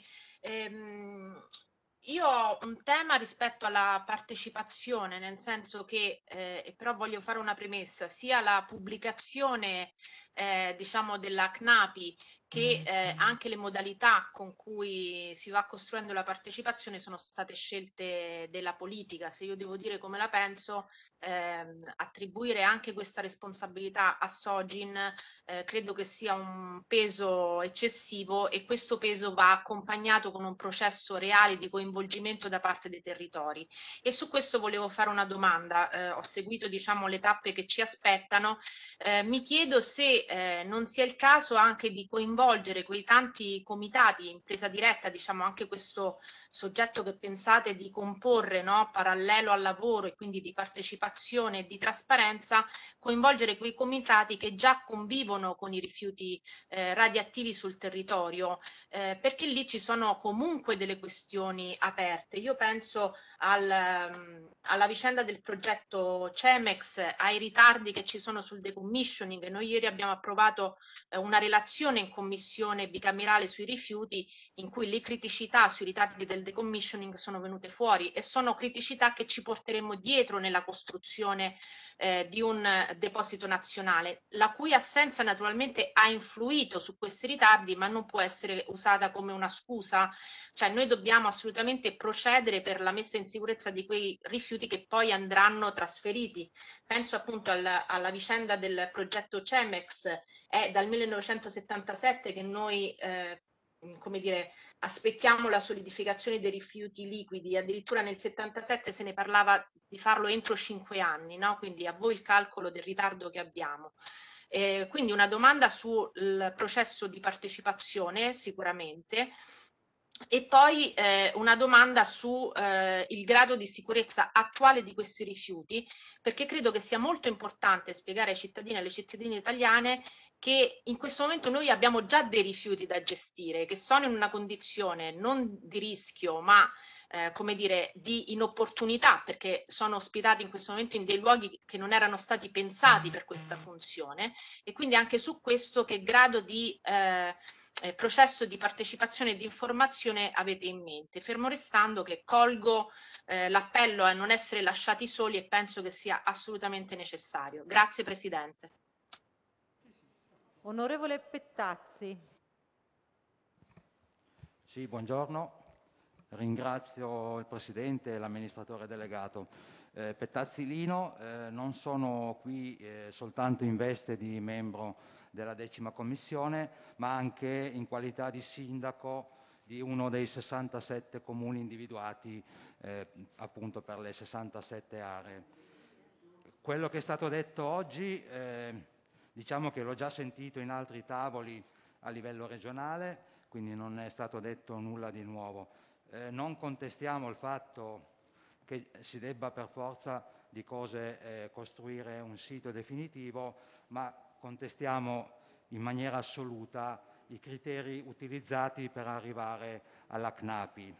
Io ho un tema rispetto alla partecipazione, nel senso che, però voglio fare una premessa, sia la pubblicazione diciamo della CNAPI che anche le modalità con cui si va costruendo la partecipazione sono state scelte della politica. Se io devo dire come la penso, attribuire anche questa responsabilità a Sogin credo che sia un peso eccessivo, e questo peso va accompagnato con un processo reale di coinvolgimento da parte dei territori. E su questo volevo fare una domanda. Ho seguito diciamo le tappe che ci aspettano, mi chiedo se non sia il caso anche di coinvolgere quei tanti comitati in presa diretta, diciamo anche questo soggetto che pensate di comporre, no, parallelo al lavoro, e quindi di partecipazione e di trasparenza, coinvolgere quei comitati che già convivono con i rifiuti radioattivi sul territorio, perché lì ci sono comunque delle questioni aperte. Io penso alla vicenda del progetto CEMEX, ai ritardi che ci sono sul decommissioning. Noi ieri abbiamo approvato una relazione in commissione commissione bicamerale sui rifiuti in cui le criticità sui ritardi del decommissioning sono venute fuori, e sono criticità che ci porteremo dietro nella costruzione di un deposito nazionale, la cui assenza naturalmente ha influito su questi ritardi, ma non può essere usata come una scusa. Cioè noi dobbiamo assolutamente procedere per la messa in sicurezza di quei rifiuti che poi andranno trasferiti. Penso appunto alla vicenda del progetto Cemex. È dal 1977 che noi come dire, aspettiamo la solidificazione dei rifiuti liquidi, addirittura nel 77 se ne parlava di farlo entro 5 anni, no? Quindi a voi il calcolo del ritardo che abbiamo. Quindi una domanda sul processo di partecipazione sicuramente, e poi una domanda su il grado di sicurezza attuale di questi rifiuti, perché credo che sia molto importante spiegare ai cittadini e alle cittadine italiane che in questo momento noi abbiamo già dei rifiuti da gestire, che sono in una condizione non di rischio, ma come dire, di inopportunità, perché sono ospitati in questo momento in dei luoghi che non erano stati pensati per questa funzione, e quindi anche su questo che grado di processo di partecipazione e di informazione avete in mente, fermo restando che colgo l'appello a non essere lasciati soli e penso che sia assolutamente necessario. Grazie Presidente. Onorevole Pettazzi. Sì, buongiorno. Ringrazio il Presidente e l'amministratore delegato. Pettazzi Lino, non sono qui soltanto in veste di membro della 10ª Commissione, ma anche in qualità di sindaco di uno dei 67 comuni individuati appunto per le 67 aree. Quello che è stato detto oggi, diciamo che l'ho già sentito in altri tavoli a livello regionale, quindi non è stato detto nulla di nuovo. Non contestiamo il fatto che si debba per forza di cose costruire un sito definitivo, ma contestiamo in maniera assoluta i criteri utilizzati per arrivare alla CNAPI.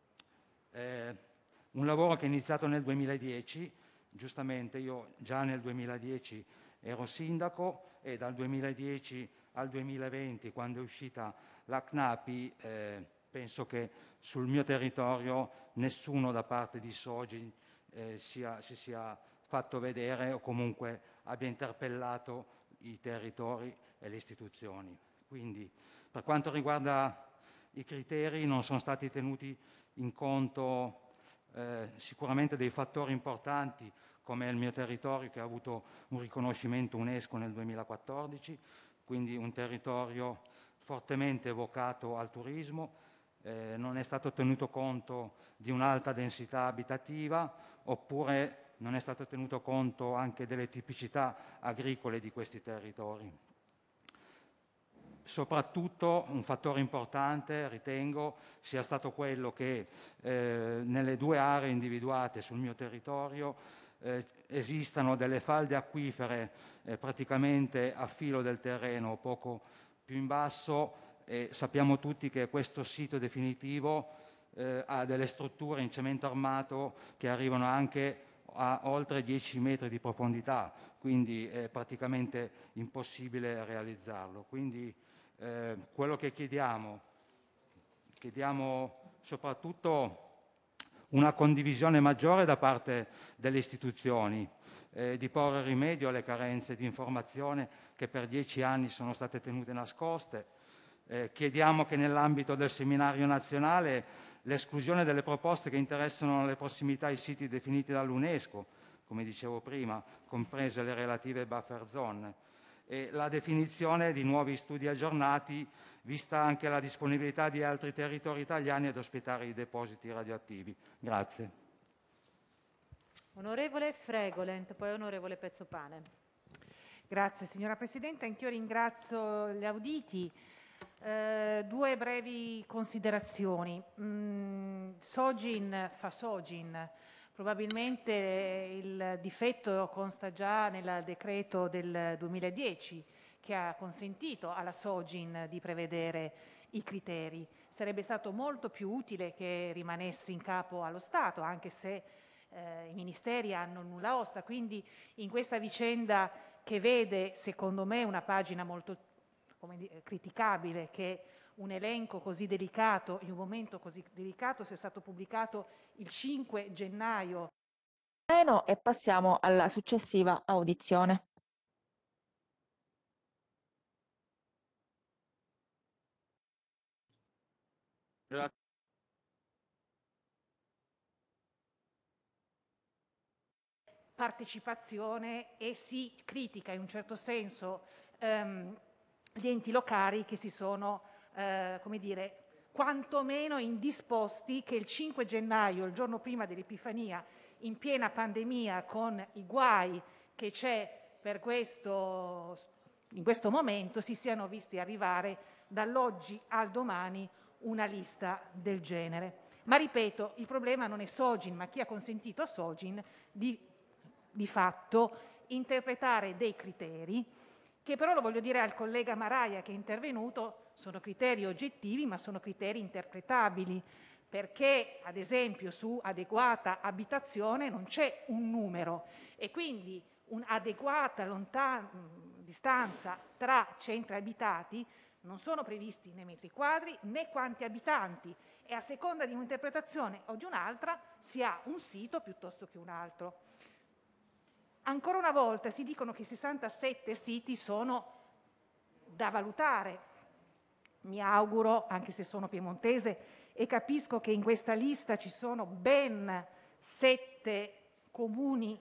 Un lavoro che è iniziato nel 2010, giustamente io già nel 2010 ero sindaco e dal 2010 al 2020, quando è uscita la CNAPI, penso che sul mio territorio nessuno da parte di Sogin si sia fatto vedere o comunque abbia interpellato i territori e le istituzioni. Quindi per quanto riguarda i criteri non sono stati tenuti in conto sicuramente dei fattori importanti come il mio territorio, che ha avuto un riconoscimento UNESCO nel 2014, quindi un territorio fortemente vocato al turismo. Non è stato tenuto conto di un'alta densità abitativa, oppure non è stato tenuto conto anche delle tipicità agricole di questi territori. Soprattutto un fattore importante ritengo sia stato quello che nelle 2 aree individuate sul mio territorio esistano delle falde acquifere praticamente a filo del terreno, poco più in basso. E sappiamo tutti che questo sito definitivo ha delle strutture in cemento armato che arrivano anche a oltre 10 metri di profondità, quindi è praticamente impossibile realizzarlo. Quindi quello che chiediamo soprattutto una condivisione maggiore da parte delle istituzioni, di porre rimedio alle carenze di informazione che per 10 anni sono state tenute nascoste. Chiediamo che nell'ambito del seminario nazionale l'esclusione delle proposte che interessano le prossimità ai siti definiti dall'UNESCO, come dicevo prima, comprese le relative buffer zone, e la definizione di nuovi studi aggiornati, vista anche la disponibilità di altri territori italiani ad ospitare i depositi radioattivi. Grazie. Onorevole Fregolent, poi onorevole Pezzopane. Grazie signora Presidente, anch'io ringrazio gli auditi. 2 brevi considerazioni. Sogin fa Sogin. Probabilmente il difetto consta già nel decreto del 2010 che ha consentito alla Sogin di prevedere i criteri. Sarebbe stato molto più utile che rimanesse in capo allo Stato, anche se i ministeri hanno nulla osta. Quindi in questa vicenda, che vede secondo me una pagina molto criticabile che un elenco così delicato, in un momento così delicato, sia stato pubblicato il 5 gennaio. E passiamo alla successiva audizione. Partecipazione e si critica in un certo senso gli enti locali che si sono, come dire, quantomeno indisposti che il 5 gennaio, il giorno prima dell'Epifania, in piena pandemia, con i guai che c'è per in questo momento, si siano visti arrivare dall'oggi al domani una lista del genere. Ma ripeto, il problema non è Sogin, ma chi ha consentito a Sogin di fatto interpretare dei criteri che però, lo voglio dire al collega Maraia che è intervenuto, sono criteri oggettivi ma sono criteri interpretabili, perché ad esempio su adeguata abitazione non c'è un numero e quindi un'adeguata distanza tra centri abitati non sono previsti né metri quadri né quanti abitanti e a seconda di un'interpretazione o di un'altra si ha un sito piuttosto che un altro. Ancora una volta si dicono che 67 siti sono da valutare. Mi auguro, anche se sono piemontese e capisco che in questa lista ci sono ben 7 comuni,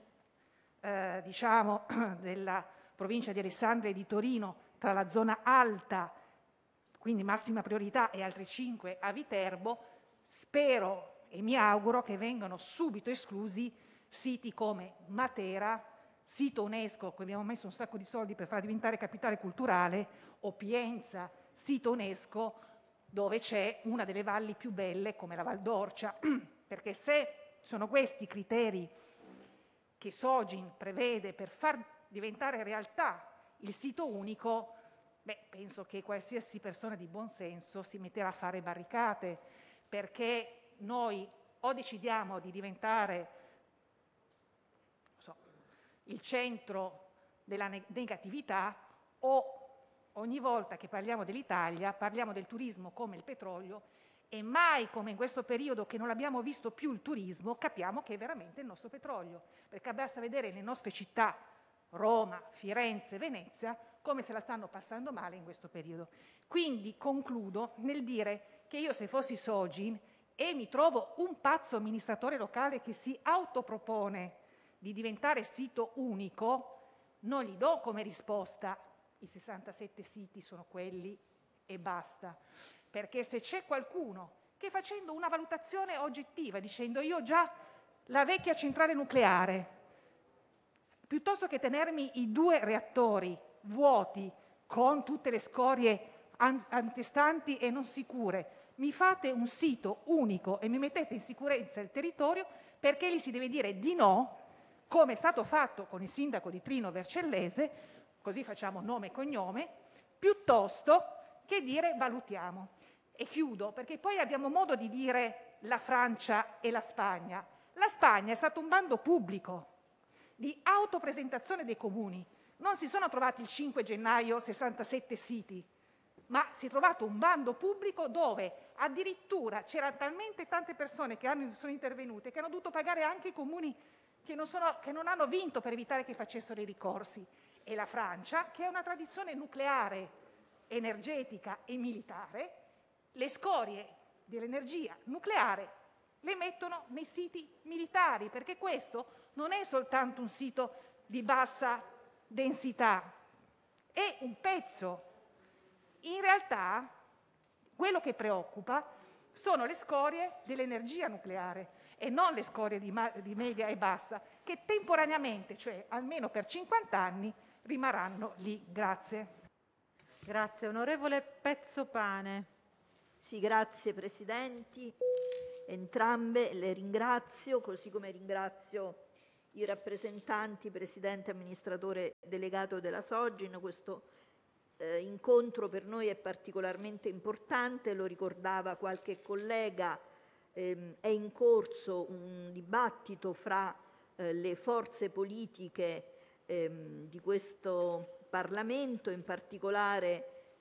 della provincia di Alessandria e di Torino, tra la zona alta, quindi massima priorità, e altri 5 a Viterbo. Spero e mi auguro che vengano subito esclusi siti come Matera, sito UNESCO, che abbiamo messo un sacco di soldi per far diventare capitale culturale, o Pienza, sito UNESCO dove c'è una delle valli più belle come la Val d'Orcia, perché se sono questi i criteri che Sogin prevede per far diventare realtà il sito unico, penso che qualsiasi persona di buon senso si metterà a fare barricate, perché noi o decidiamo di diventare il centro della negatività o ogni volta che parliamo dell'Italia parliamo del turismo come il petrolio e mai come in questo periodo che non abbiamo visto più il turismo capiamo che è veramente il nostro petrolio, perché basta vedere le nostre città, Roma, Firenze, Venezia, come se la stanno passando male in questo periodo. Quindi concludo nel dire che io, se fossi Sogin e mi trovo un pazzo amministratore locale che si autopropone di diventare sito unico, non gli do come risposta i 67 siti sono quelli e basta, perché se c'è qualcuno che, facendo una valutazione oggettiva, dicendo io già la vecchia centrale nucleare, piuttosto che tenermi i 2 reattori vuoti con tutte le scorie antestanti e non sicure, mi fate un sito unico e mi mettete in sicurezza il territorio, perché gli si deve dire di no, come è stato fatto con il sindaco di Trino Vercellese, così facciamo nome e cognome, piuttosto che dire valutiamo. E chiudo, perché poi abbiamo modo di dire la Francia e la Spagna. La Spagna è stato un bando pubblico di autopresentazione dei comuni. Non si sono trovati il 5 gennaio 67 siti, ma si è trovato un bando pubblico dove addirittura c'erano talmente tante persone che sono intervenute che hanno dovuto pagare anche i comuni che non hanno vinto per evitare che facessero i ricorsi. E la Francia, che ha una tradizione nucleare, energetica e militare, le scorie dell'energia nucleare le mettono nei siti militari, perché questo non è soltanto un sito di bassa densità, è un pezzo. In realtà quello che preoccupa sono le scorie dell'energia nucleare e non le scorie di media e bassa, che temporaneamente, cioè almeno per 50 anni, rimarranno lì. Grazie. Grazie. Onorevole Pezzopane. Sì, grazie Presidenti. Entrambe le ringrazio, così come ringrazio i rappresentanti, Presidente e amministratore delegato della Sogin. Questo incontro per noi è particolarmente importante, lo ricordava qualche collega. È in corso un dibattito fra le forze politiche di questo Parlamento, in particolare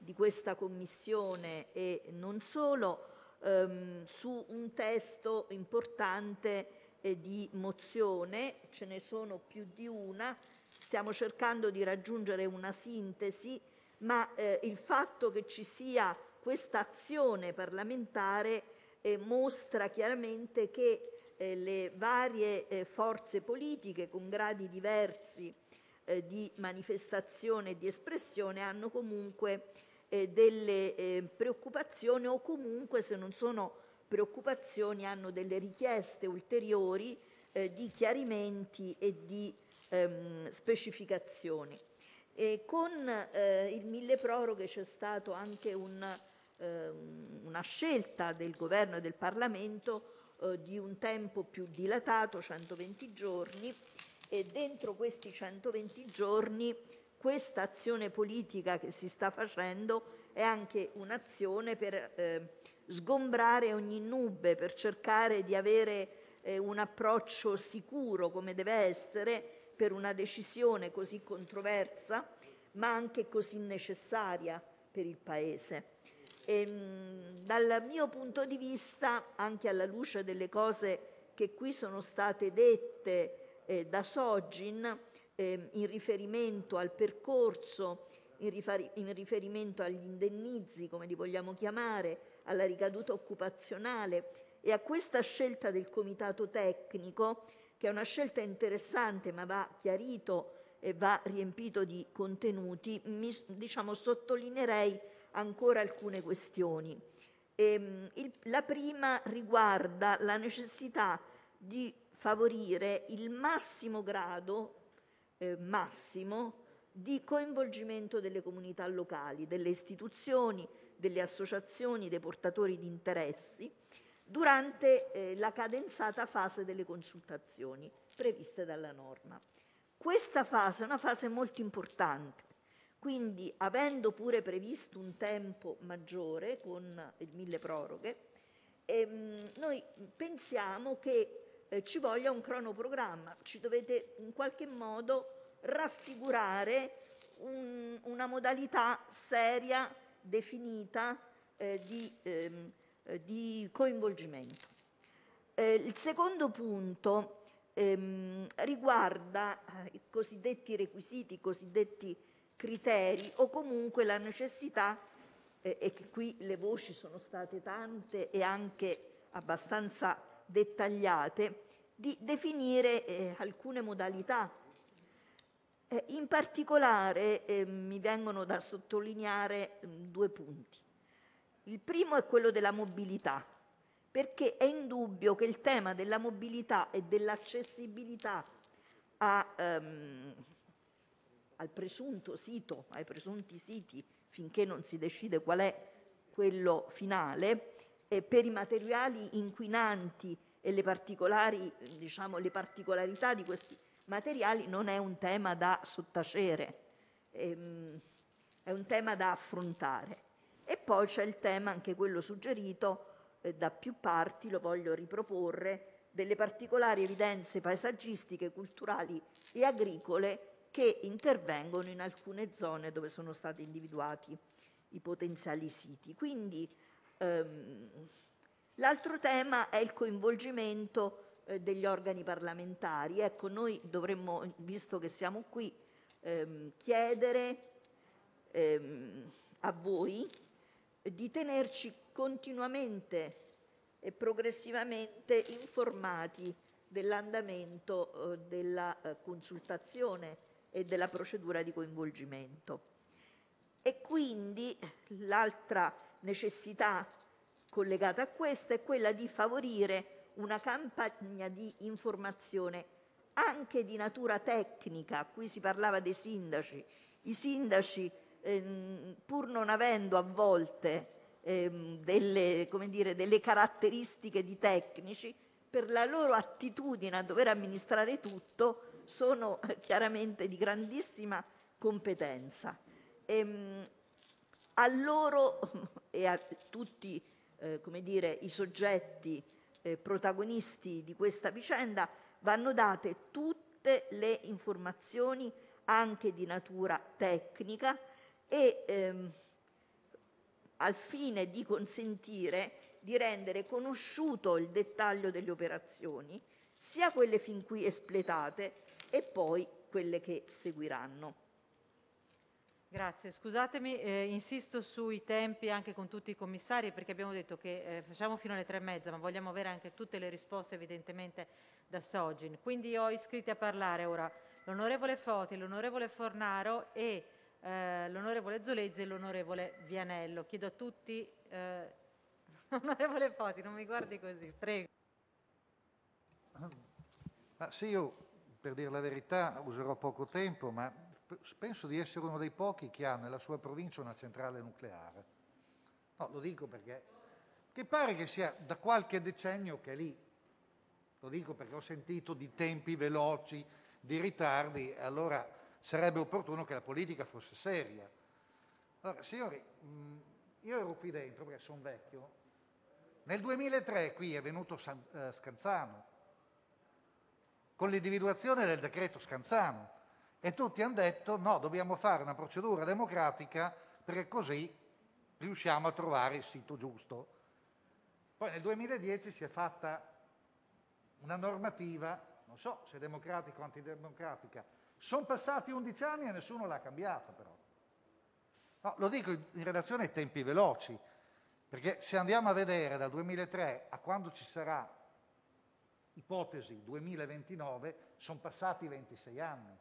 di questa commissione e non solo, su un testo importante di mozione. Ce ne sono più di una, stiamo cercando di raggiungere una sintesi, ma il fatto che ci sia questa azione parlamentare mostra chiaramente che le varie forze politiche con gradi diversi di manifestazione e di espressione hanno comunque delle preoccupazioni, o comunque, se non sono preoccupazioni, hanno delle richieste ulteriori di chiarimenti e di specificazioni. Con il milleproroghe c'è stato anche una scelta del Governo e del Parlamento di un tempo più dilatato, 120 giorni, e dentro questi 120 giorni questa azione politica che si sta facendo è anche un'azione per sgombrare ogni nube, per cercare di avere un approccio sicuro, come deve essere, per una decisione così controversa, ma anche così necessaria per il Paese. Dal mio punto di vista, anche alla luce delle cose che qui sono state dette da Sogin, in riferimento al percorso, in riferimento agli indennizi, come li vogliamo chiamare, alla ricaduta occupazionale e a questa scelta del comitato tecnico, che è una scelta interessante ma va chiarito e va riempito di contenuti, sottolineerei ancora alcune questioni. La prima riguarda la necessità di favorire il massimo grado di coinvolgimento delle comunità locali, delle istituzioni, delle associazioni, dei portatori di interessi durante la cadenzata fase delle consultazioni previste dalla norma. Questa fase è una fase molto importante, quindi, avendo pure previsto un tempo maggiore con il milleproroghe, noi pensiamo che ci voglia un cronoprogramma. Ci dovete in qualche modo raffigurare una modalità seria, definita di coinvolgimento. Il secondo punto riguarda i cosiddetti requisiti, i cosiddetti criteri, o comunque la necessità, e che qui le voci sono state tante e anche abbastanza dettagliate, di definire alcune modalità. In particolare mi vengono da sottolineare due punti. Il primo è quello della mobilità, perché è indubbio che il tema della mobilità e dell'accessibilità al presunto sito, ai presunti siti, finché non si decide qual è quello finale, per i materiali inquinanti e le particolarità di questi materiali, non è un tema da sottacere, è un tema da affrontare. E poi c'è il tema, anche quello suggerito da più parti, lo voglio riproporre, delle particolari evidenze paesaggistiche, culturali e agricole che intervengono in alcune zone dove sono stati individuati i potenziali siti. Quindi l'altro tema è il coinvolgimento degli organi parlamentari. Ecco, noi dovremmo, visto che siamo qui, chiedere a voi di tenerci continuamente e progressivamente informati dell'andamento della consultazione e della procedura di coinvolgimento. E quindi l'altra necessità collegata a questa è quella di favorire una campagna di informazione anche di natura tecnica. Qui si parlava dei sindaci. I sindaci, pur non avendo a volte delle caratteristiche di tecnici, per la loro attitudine a dover amministrare tutto, sono chiaramente di grandissima competenza. A loro e a tutti i soggetti protagonisti di questa vicenda vanno date tutte le informazioni anche di natura tecnica e al fine di consentire di rendere conosciuto il dettaglio delle operazioni, sia quelle fin qui espletate e poi quelle che seguiranno. Grazie, scusatemi, insisto sui tempi anche con tutti i commissari, perché abbiamo detto che facciamo fino alle 3:30, ma vogliamo avere anche tutte le risposte evidentemente da Sogin. Quindi ho iscritti a parlare ora l'onorevole Foti, l'onorevole Fornaro e l'onorevole Zolezzi e l'onorevole Vianello. Chiedo a tutti, onorevole Foti, non mi guardi così, prego. Ma sì, io per dire la verità userò poco tempo, ma penso di essere uno dei pochi che ha nella sua provincia una centrale nucleare. No, lo dico perché pare che sia da qualche decennio che è lì. Lo dico perché ho sentito di tempi veloci, di ritardi, e allora sarebbe opportuno che la politica fosse seria. Allora, signori, io ero qui dentro perché sono vecchio. Nel 2003 qui è venuto Scanzano, con l'individuazione del decreto Scanzano, e tutti hanno detto no, dobbiamo fare una procedura democratica perché così riusciamo a trovare il sito giusto. Poi nel 2010 si è fatta una normativa, non so se democratica o antidemocratica, sono passati 11 anni e nessuno l'ha cambiata però. No, lo dico in relazione ai tempi veloci, perché se andiamo a vedere dal 2003 a quando ci sarà, ipotesi 2029, sono passati 26 anni.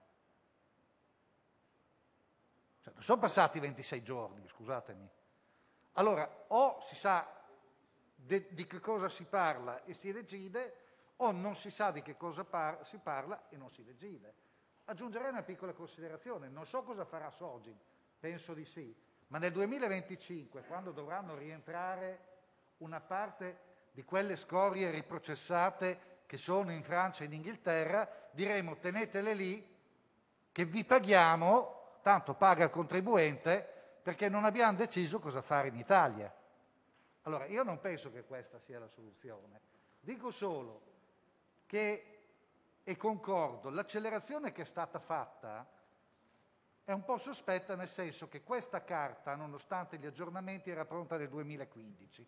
Cioè, non sono passati 26 giorni, scusatemi. Allora, o si sa di che cosa si parla e si decide, o non si sa di che cosa si parla e non si decide. Aggiungerei una piccola considerazione, non so cosa farà Sogin, penso di sì, ma nel 2025, quando dovranno rientrare una parte di quelle scorie riprocessate che sono in Francia e in Inghilterra, diremo tenetele lì che vi paghiamo, tanto paga il contribuente, perché non abbiamo deciso cosa fare in Italia. Allora, io non penso che questa sia la soluzione. Dico solo che, e concordo, l'accelerazione che è stata fatta è un po' sospetta, nel senso che questa carta, nonostante gli aggiornamenti, era pronta nel 2015.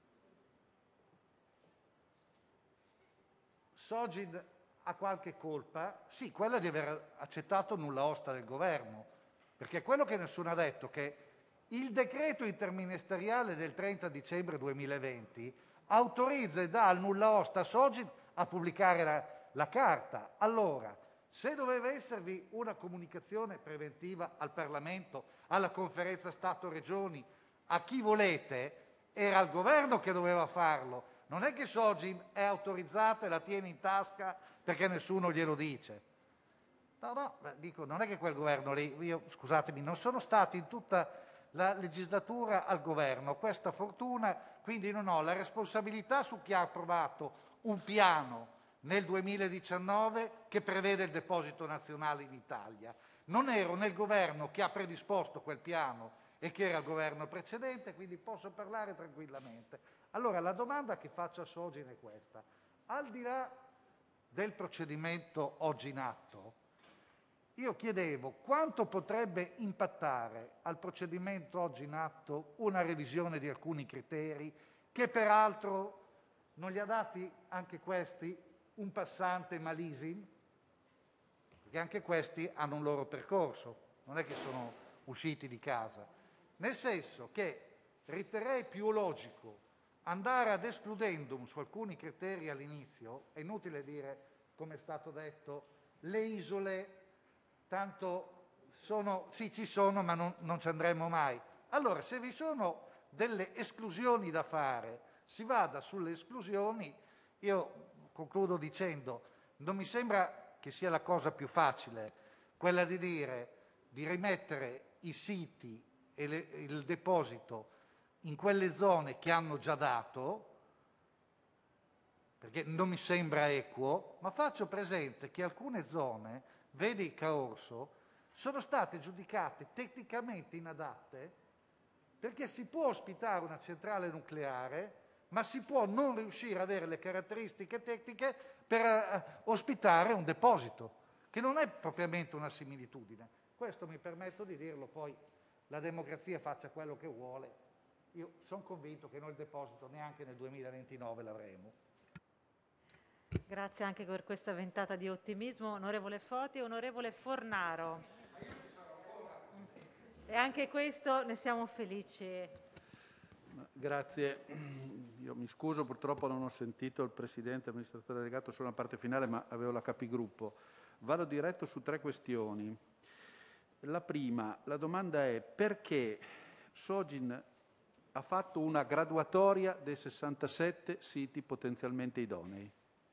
Sogin ha qualche colpa? Sì, quella di aver accettato nulla osta del governo, perché quello che nessuno ha detto è che il decreto interministeriale del 30 dicembre 2020 autorizza e dà il nulla osta a Sogin a pubblicare la carta. Allora, se doveva esservi una comunicazione preventiva al Parlamento, alla conferenza Stato-Regioni, a chi volete, era il governo che doveva farlo. Non è che Sogin è autorizzata e la tiene in tasca perché nessuno glielo dice. No, dico, non è che quel governo lì, io, scusatemi, non sono stato in tutta la legislatura al governo, questa fortuna, quindi non ho la responsabilità su chi ha approvato un piano nel 2019 che prevede il deposito nazionale in Italia. Non ero nel governo che ha predisposto quel piano e che era il governo precedente, quindi posso parlare tranquillamente. Allora, la domanda che faccio a Sogin è questa. Al di là del procedimento oggi in atto, io chiedevo quanto potrebbe impattare al procedimento oggi in atto una revisione di alcuni criteri che peraltro non li ha dati anche questi un passante Malisin, perché anche questi hanno un loro percorso, non è che sono usciti di casa. Nel senso che riterrei più logico andare ad escludendum su alcuni criteri all'inizio, è inutile dire, come è stato detto, le isole tanto sono, sì ci sono ma non ci andremo mai. Allora se vi sono delle esclusioni da fare, si vada sulle esclusioni. Io concludo dicendo, non mi sembra che sia la cosa più facile, quella di dire di rimettere i siti e il deposito in quelle zone che hanno già dato, perché non mi sembra equo, ma faccio presente che alcune zone, vedi Caorso, sono state giudicate tecnicamente inadatte perché si può ospitare una centrale nucleare, ma si può non riuscire ad avere le caratteristiche tecniche per ospitare un deposito, che non è propriamente una similitudine. Questo mi permetto di dirlo, poi la democrazia faccia quello che vuole, Io sono convinto che noi il deposito neanche nel 2029 l'avremo. Grazie anche per questa ventata di ottimismo. Onorevole Foti e onorevole Fornaro. E anche questo ne siamo felici. Grazie. Io mi scuso, purtroppo non ho sentito il Presidente amministratore delegato sulla parte finale, ma avevo la capigruppo. Vado diretto su 3 questioni. La prima, la domanda è: perché Sogin ha fatto una graduatoria dei 67 siti potenzialmente idonei?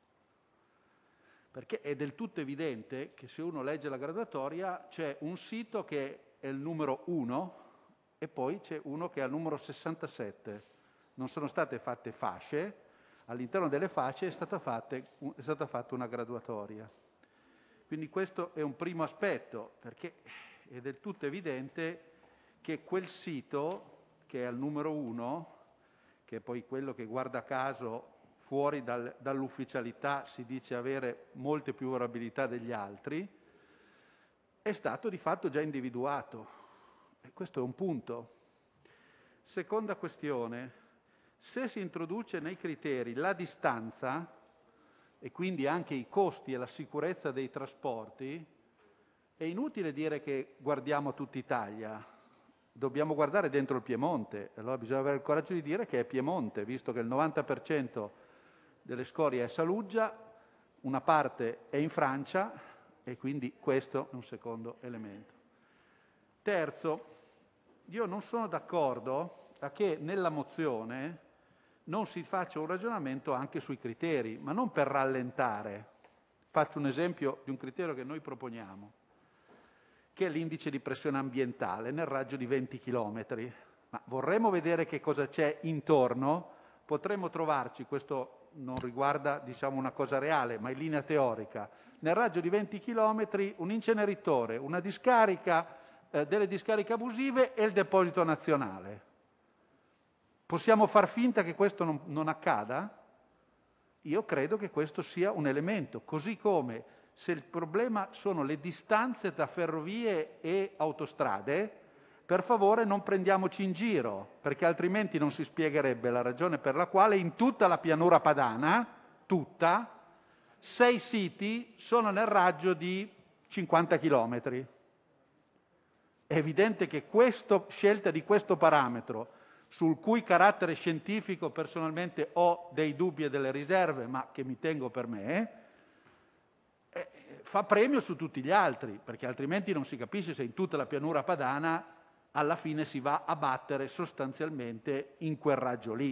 Perché è del tutto evidente che se uno legge la graduatoria c'è un sito che è il numero 1 e poi c'è uno che è al numero 67. Non sono state fatte fasce, all'interno delle fasce è stata fatta una graduatoria. Quindi questo è un primo aspetto, perché è del tutto evidente che quel sito che è al numero 1, che è poi quello che guarda caso fuori dall'ufficialità si dice avere molte più probabilità degli altri, è stato di fatto già individuato. E questo è un punto. Seconda questione: se si introduce nei criteri la distanza e quindi anche i costi e la sicurezza dei trasporti, è inutile dire che guardiamo tutta Italia, dobbiamo guardare dentro il Piemonte. Allora bisogna avere il coraggio di dire che è Piemonte, visto che il 90% delle scorie è Saluggia, una parte è in Francia e quindi questo è un secondo elemento. Terzo, io non sono d'accordo a che nella mozione non si faccia un ragionamento anche sui criteri, ma non per rallentare. Faccio un esempio di un criterio che noi proponiamo, che è l'indice di pressione ambientale nel raggio di 20 km. Ma vorremmo vedere che cosa c'è intorno, potremmo trovarci, questo non riguarda una cosa reale, ma in linea teorica, nel raggio di 20 km un inceneritore, una discarica, delle discariche abusive e il deposito nazionale. Possiamo far finta che questo non accada? Io credo che questo sia un elemento, così come se il problema sono le distanze tra ferrovie e autostrade, per favore non prendiamoci in giro, perché altrimenti non si spiegherebbe la ragione per la quale in tutta la pianura padana, 6 siti sono nel raggio di 50 km. È evidente che scelta di questo parametro, sul cui carattere scientifico personalmente ho dei dubbi e delle riserve, ma che mi tengo per me, fa premio su tutti gli altri, perché altrimenti non si capisce se in tutta la pianura padana alla fine si va a battere sostanzialmente in quel raggio lì.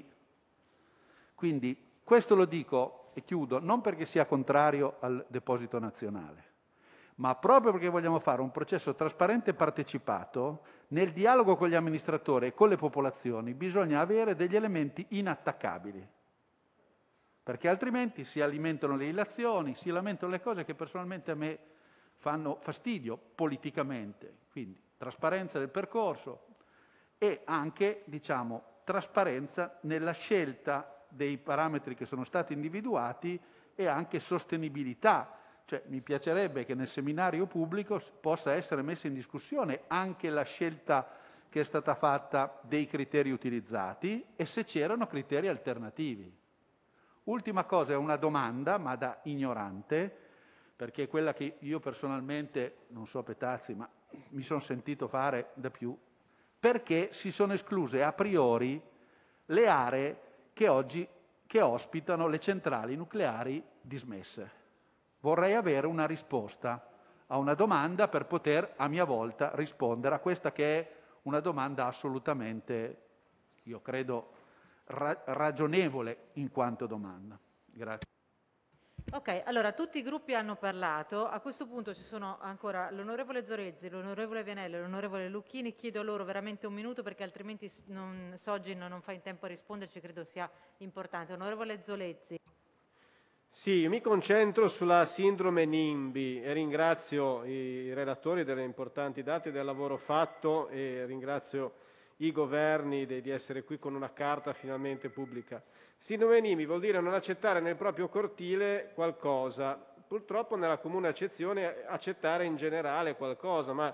Quindi questo lo dico e chiudo, non perché sia contrario al deposito nazionale, ma proprio perché vogliamo fare un processo trasparente e partecipato. Nel dialogo con gli amministratori e con le popolazioni bisogna avere degli elementi inattaccabili, perché altrimenti si alimentano le illazioni, si lamentano le cose che personalmente a me fanno fastidio politicamente. Quindi trasparenza del percorso e anche, trasparenza nella scelta dei parametri che sono stati individuati e anche sostenibilità. Cioè, mi piacerebbe che nel seminario pubblico possa essere messa in discussione anche la scelta che è stata fatta dei criteri utilizzati e se c'erano criteri alternativi. Ultima cosa è una domanda, ma da ignorante, perché è quella che io personalmente, non so Petazzi, ma mi sono sentito fare da più, perché si sono escluse a priori le aree che ospitano le centrali nucleari dismesse. Vorrei avere una risposta a una domanda per poter a mia volta rispondere a questa che è una domanda assolutamente, io credo, ragionevole in quanto domanda. Grazie. Ok, allora tutti i gruppi hanno parlato. A questo punto ci sono ancora l'onorevole Zorezzi, l'onorevole Vianello e l'onorevole Lucchini. Chiedo loro veramente un minuto perché altrimenti Sogin non fa in tempo a risponderci, credo sia importante. Onorevole Zolezzi. Sì, io mi concentro sulla sindrome NIMBY e ringrazio i relatori delle importanti date del lavoro fatto e ringrazio i governi di essere qui con una carta finalmente pubblica. Sindrome NIMBY vuol dire non accettare nel proprio cortile qualcosa, purtroppo nella comune accezione accettare in generale qualcosa, ma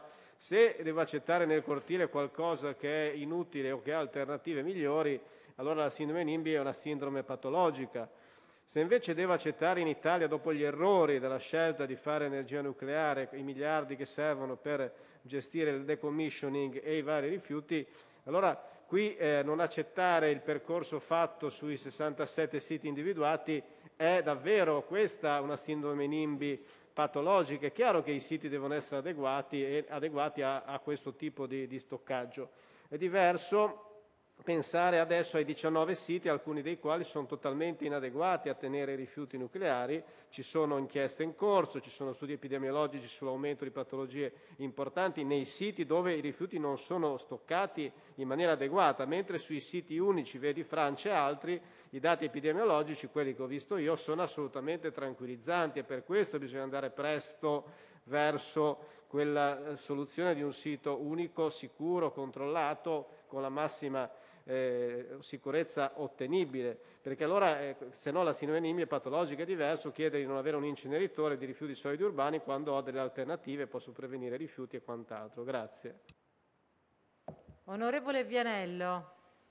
Se devo accettare nel cortile qualcosa che è inutile o che ha alternative migliori, allora la sindrome NIMBY è una sindrome patologica. Se invece devo accettare in Italia, dopo gli errori della scelta di fare energia nucleare, i miliardi che servono per gestire il decommissioning e i vari rifiuti, allora qui non accettare il percorso fatto sui 67 siti individuati è davvero questa una sindrome NIMBY patologica. È chiaro che i siti devono essere adeguati a questo tipo di stoccaggio. È diverso pensare adesso ai 19 siti, alcuni dei quali sono totalmente inadeguati a tenere i rifiuti nucleari. Ci sono inchieste in corso, ci sono studi epidemiologici sull'aumento di patologie importanti nei siti dove i rifiuti non sono stoccati in maniera adeguata, mentre sui siti unici, vedi Francia e altri, i dati epidemiologici, quelli che ho visto io, sono assolutamente tranquillizzanti e per questo bisogna andare presto verso quella soluzione di un sito unico, sicuro, controllato, con la massima sicurezza ottenibile, perché allora se no la sindrome NIMBY è patologica. È diverso chiedere di non avere un inceneritore di rifiuti solidi urbani quando ho delle alternative, posso prevenire rifiuti e quant'altro. Grazie. Onorevole Vianello.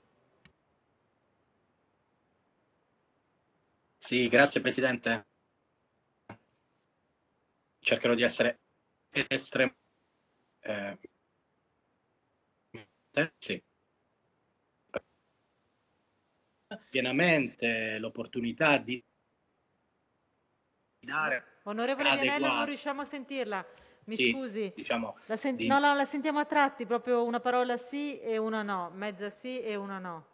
Sì, grazie Presidente. Cercherò di essere estremo. Sì. Pienamente l'opportunità di dare. Onorevole Vianello, non riusciamo a sentirla. Mi sì, scusi. Diciamo, no, la sentiamo a tratti, proprio una parola sì e una no, mezza sì e una no.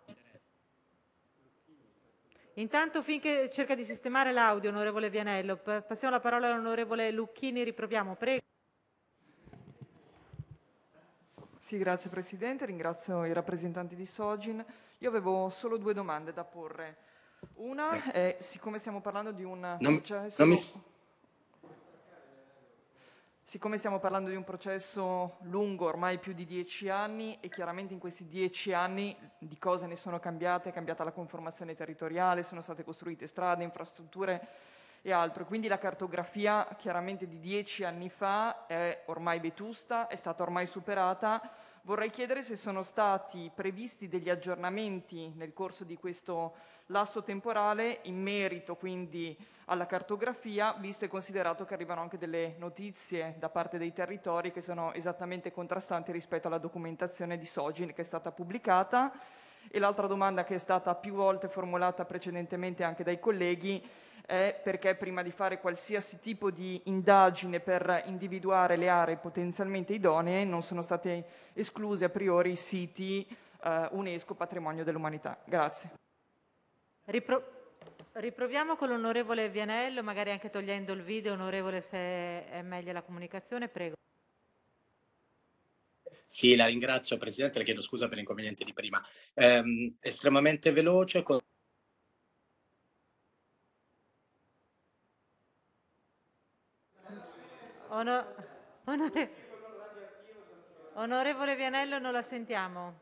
Intanto, finché cerca di sistemare l'audio, onorevole Vianello, passiamo la parola all'onorevole Lucchini, riproviamo, prego. Sì, grazie Presidente, ringrazio i rappresentanti di Sogin. Io avevo solo due domande da porre. Una è, siccome stiamo parlando di un processo... Siccome stiamo parlando di un processo lungo, ormai più di 10 anni, e chiaramente in questi 10 anni di cose ne sono cambiate, è cambiata la conformazione territoriale, sono state costruite strade, infrastrutture e altro. Quindi la cartografia chiaramente di 10 anni fa è ormai vetusta, è stata ormai superata. Vorrei chiedere se sono stati previsti degli aggiornamenti nel corso di questo lasso temporale in merito quindi alla cartografia, visto e considerato che arrivano anche delle notizie da parte dei territori che sono esattamente contrastanti rispetto alla documentazione di Sogin che è stata pubblicata. E l'altra domanda, che è stata più volte formulata precedentemente anche dai colleghi, è perché prima di fare qualsiasi tipo di indagine per individuare le aree potenzialmente idonee non sono state escluse a priori i siti UNESCO Patrimonio dell'Umanità. Grazie. Riproviamo con l'onorevole Vianello, magari anche togliendo il video, onorevole, se è meglio la comunicazione, prego. Sì, la ringrazio Presidente, le chiedo scusa per l'inconveniente di prima. Estremamente veloce. Onorevole Vianello, non la sentiamo.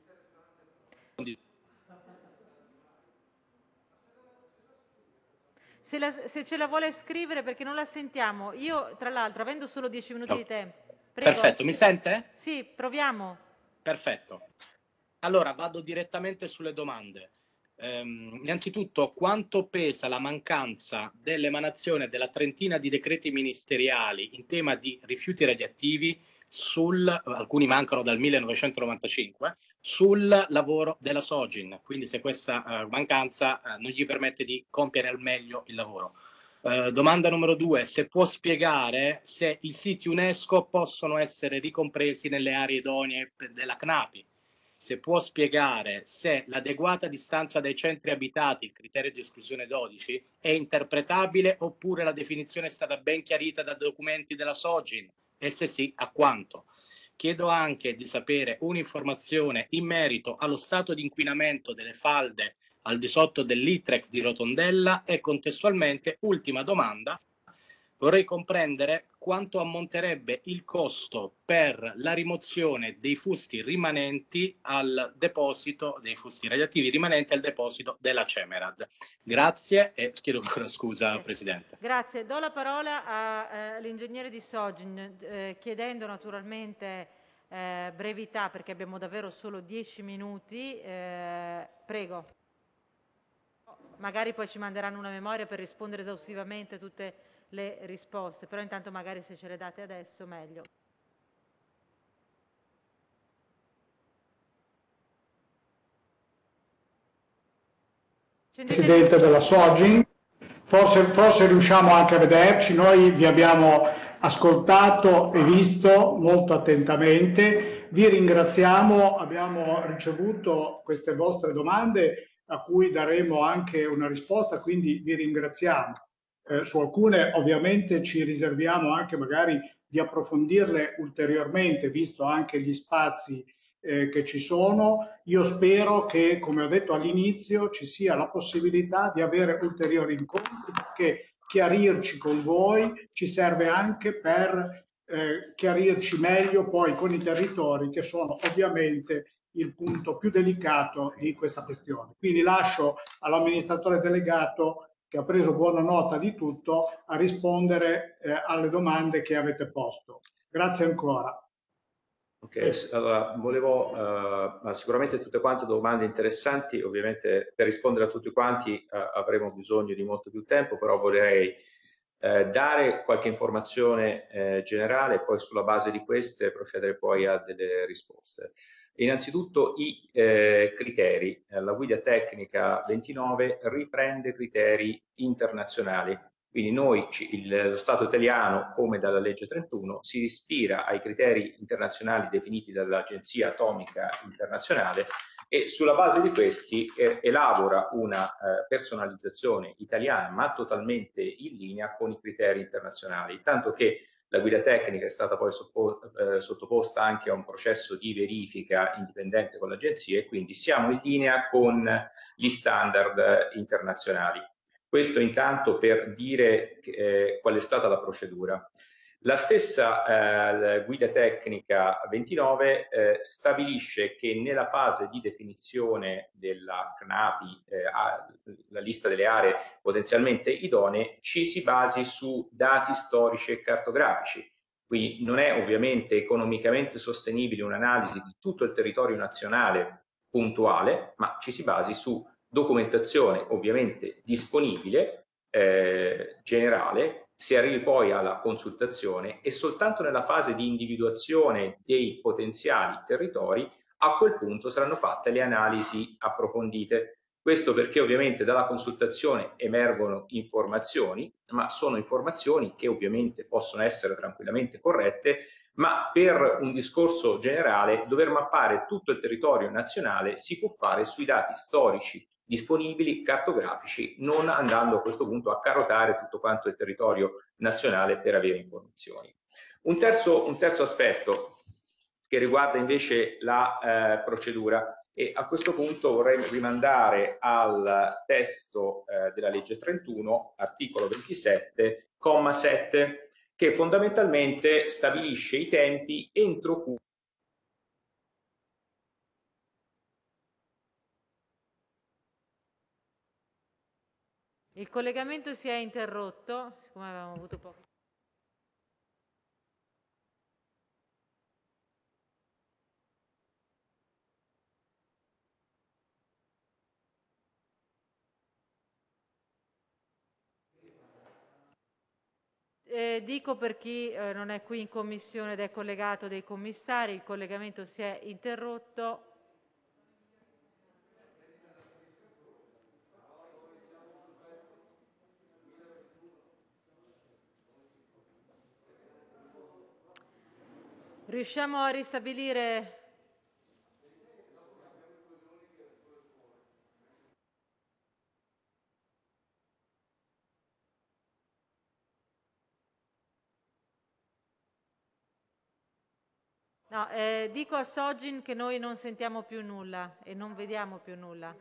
Se ce la vuole scrivere, perché non la sentiamo. Io, tra l'altro, avendo solo 10 minuti di tempo. Prego. Perfetto, mi sente? Sì, proviamo. Perfetto. Allora, vado direttamente sulle domande. Innanzitutto, quanto pesa la mancanza dell'emanazione della trentina di decreti ministeriali in tema di rifiuti radioattivi, alcuni mancano dal 1995, sul lavoro della Sogin? Quindi se questa mancanza non gli permette di compiere al meglio il lavoro. Domanda numero 2, se può spiegare se i siti UNESCO possono essere ricompresi nelle aree idonee della CNAPI. Se può spiegare se l'adeguata distanza dai centri abitati, il criterio di esclusione 12, è interpretabile oppure la definizione è stata ben chiarita da documenti della Sogin e se sì, a quanto. Chiedo anche di sapere un'informazione in merito allo stato di inquinamento delle falde al di sotto dell'ITREC di Rotondella e contestualmente, ultima domanda, Vorrei comprendere quanto ammonterebbe il costo per la rimozione dei fusti rimanenti al deposito, dei fusti radioattivi rimanenti al deposito della Cemerad. Grazie e chiedo ancora scusa, Presidente. Grazie. Do la parola all'ingegnere di Sogin, chiedendo naturalmente brevità, perché abbiamo davvero solo 10 minuti. Prego. Magari poi ci manderanno una memoria per rispondere esaustivamente a tutte le risposte, però intanto magari se ce le date adesso meglio. Presidente della Sogin, forse riusciamo anche a vederci, noi vi abbiamo ascoltato e visto molto attentamente, vi ringraziamo, abbiamo ricevuto queste vostre domande a cui daremo anche una risposta, quindi vi ringraziamo. Su alcune ovviamente ci riserviamo anche magari di approfondirle ulteriormente, visto anche gli spazi che ci sono. Io spero che, come ho detto all'inizio, ci sia la possibilità di avere ulteriori incontri, perché chiarirci con voi ci serve anche per chiarirci meglio poi con i territori, che sono ovviamente il punto più delicato di questa questione. Quindi lascio all'amministratore delegato, che ha preso buona nota di tutto, a rispondere alle domande che avete posto. Grazie ancora. Ok, allora volevo sicuramente tutte quante domande interessanti, ovviamente per rispondere a tutti quanti avremo bisogno di molto più tempo, però vorrei dare qualche informazione generale e poi sulla base di queste procedere poi a delle risposte. Innanzitutto i criteri. La guida tecnica 29 riprende criteri internazionali, quindi noi, lo Stato italiano, come dalla legge 31, si ispira ai criteri internazionali definiti dall'Agenzia Atomica Internazionale e sulla base di questi elabora una personalizzazione italiana, ma totalmente in linea con i criteri internazionali, tanto che la guida tecnica è stata poi sottoposta anche a un processo di verifica indipendente con l'agenzia e quindi siamo in linea con gli standard internazionali. Questo intanto per dire qual è stata la procedura. La stessa guida tecnica 29 stabilisce che nella fase di definizione della CNAPI, la lista delle aree potenzialmente idonee, ci si basi su dati storici e cartografici. Quindi non è ovviamente economicamente sostenibile un'analisi di tutto il territorio nazionale puntuale, ma ci si basi su documentazione ovviamente disponibile, generale, si arrivi poi alla consultazione e soltanto nella fase di individuazione dei potenziali territori a quel punto saranno fatte le analisi approfondite. Questo perché ovviamente dalla consultazione emergono informazioni, ma sono informazioni che ovviamente possono essere tranquillamente corrette, ma per un discorso generale dover mappare tutto il territorio nazionale si può fare sui dati storici disponibili, cartografici, non andando a questo punto a carotare tutto quanto il territorio nazionale per avere informazioni. Un terzo aspetto che riguarda invece la procedura, e a questo punto vorrei rimandare al testo della legge 31, articolo 27, comma 7, che fondamentalmente stabilisce i tempi entro cui il collegamento si è interrotto, siccome avevamo avuto poco. Dico per chi non è qui in commissione ed è collegato dei commissari, il collegamento si è interrotto. Riusciamo a ristabilire? No, dico a Sogin che noi non sentiamo più nulla e non vediamo più nulla.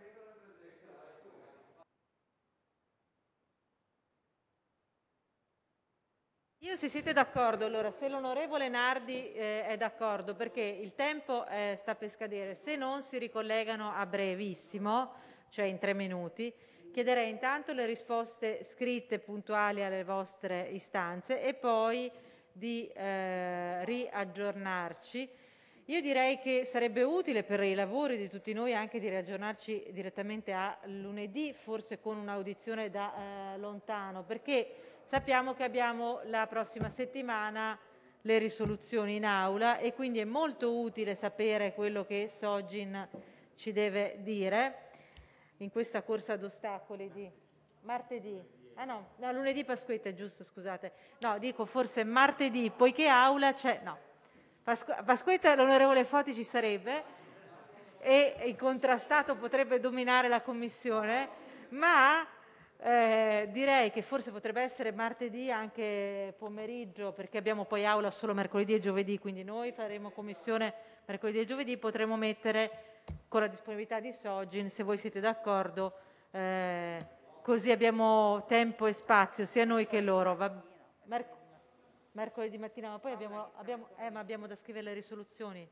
Io se siete d'accordo, allora se l'onorevole Nardi è d'accordo, perché il tempo sta per scadere, se non si ricollegano a brevissimo, cioè in 3 minuti, chiederei intanto le risposte scritte puntuali alle vostre istanze e poi di riaggiornarci. Io direi che sarebbe utile per i lavori di tutti noi anche di riaggiornarci direttamente a lunedì, forse con un'audizione da lontano, perché sappiamo che abbiamo la prossima settimana le risoluzioni in aula e quindi è molto utile sapere quello che Sogin ci deve dire in questa corsa ad ostacoli di martedì. Ah no, lunedì Pasquetta, giusto, scusate. No, dico forse martedì, poiché aula c'è... No, Pasquetta l'onorevole Foti ci sarebbe e incontrastato potrebbe dominare la commissione, ma direi che forse potrebbe essere martedì anche pomeriggio, perché abbiamo poi aula solo mercoledì e giovedì, quindi noi faremo commissione mercoledì e giovedì, potremo mettere con la disponibilità di Sogin, se voi siete d'accordo, così abbiamo tempo e spazio sia noi che loro. Mercoledì mattina, ma poi abbiamo da scrivere le risoluzioni.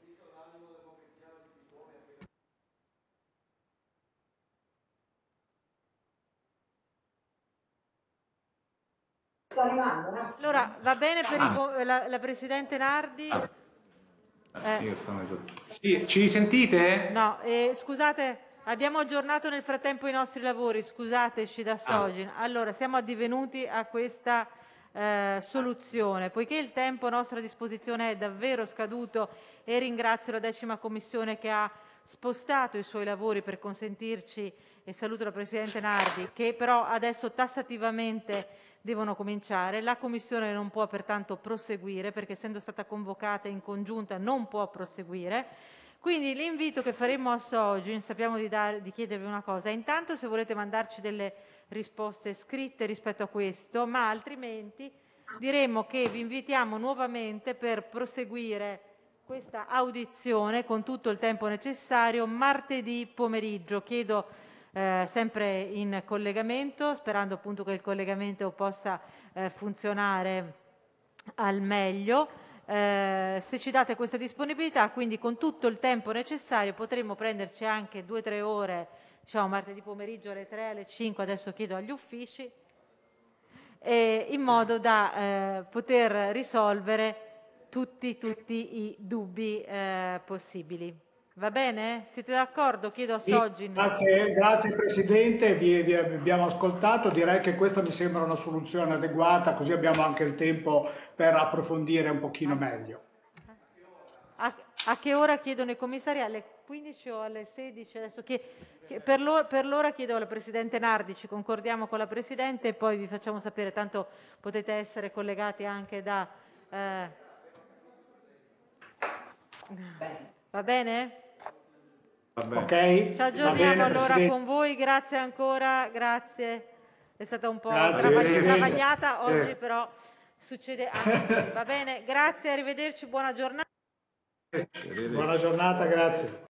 Sto arrivando, no? Allora, va bene per la Presidente Nardi? Sì, ci sentite? No, scusate, abbiamo aggiornato nel frattempo i nostri lavori, scusateci da Sogin. Allora, siamo addivenuti a questa soluzione, poiché il tempo a nostra disposizione è davvero scaduto e ringrazio la 10ª Commissione che ha spostato i suoi lavori per consentirci, e saluto la Presidente Nardi, che però adesso tassativamente devono cominciare. La Commissione non può pertanto proseguire perché essendo stata convocata in congiunta non può proseguire. Quindi l'invito che faremo a Sogin, sappiamo di chiedervi una cosa, intanto se volete mandarci delle risposte scritte rispetto a questo, ma altrimenti diremo che vi invitiamo nuovamente per proseguire questa audizione con tutto il tempo necessario martedì pomeriggio. Chiedo sempre in collegamento, sperando appunto che il collegamento possa funzionare al meglio. Se ci date questa disponibilità, quindi con tutto il tempo necessario potremo prenderci anche 2-3 ore, diciamo martedì pomeriggio alle 3, alle 5, adesso chiedo agli uffici, in modo da poter risolvere tutti i dubbi possibili. Va bene? Siete d'accordo? Chiedo a Sogin. Grazie Presidente, vi abbiamo ascoltato, direi che questa mi sembra una soluzione adeguata, così abbiamo anche il tempo per approfondire un pochino meglio. A che ora chiedono i commissari? Alle 15 o alle 16? Adesso per l'ora chiedo alla Presidente Nardi, ci concordiamo con la Presidente e poi vi facciamo sapere, tanto potete essere collegati anche da... Va bene? Ok, ci aggiorniamo allora con voi, grazie ancora, grazie, è stata un po' travagliata oggi, però succede anche così. Va bene, grazie, arrivederci, buona giornata. Buona giornata, grazie.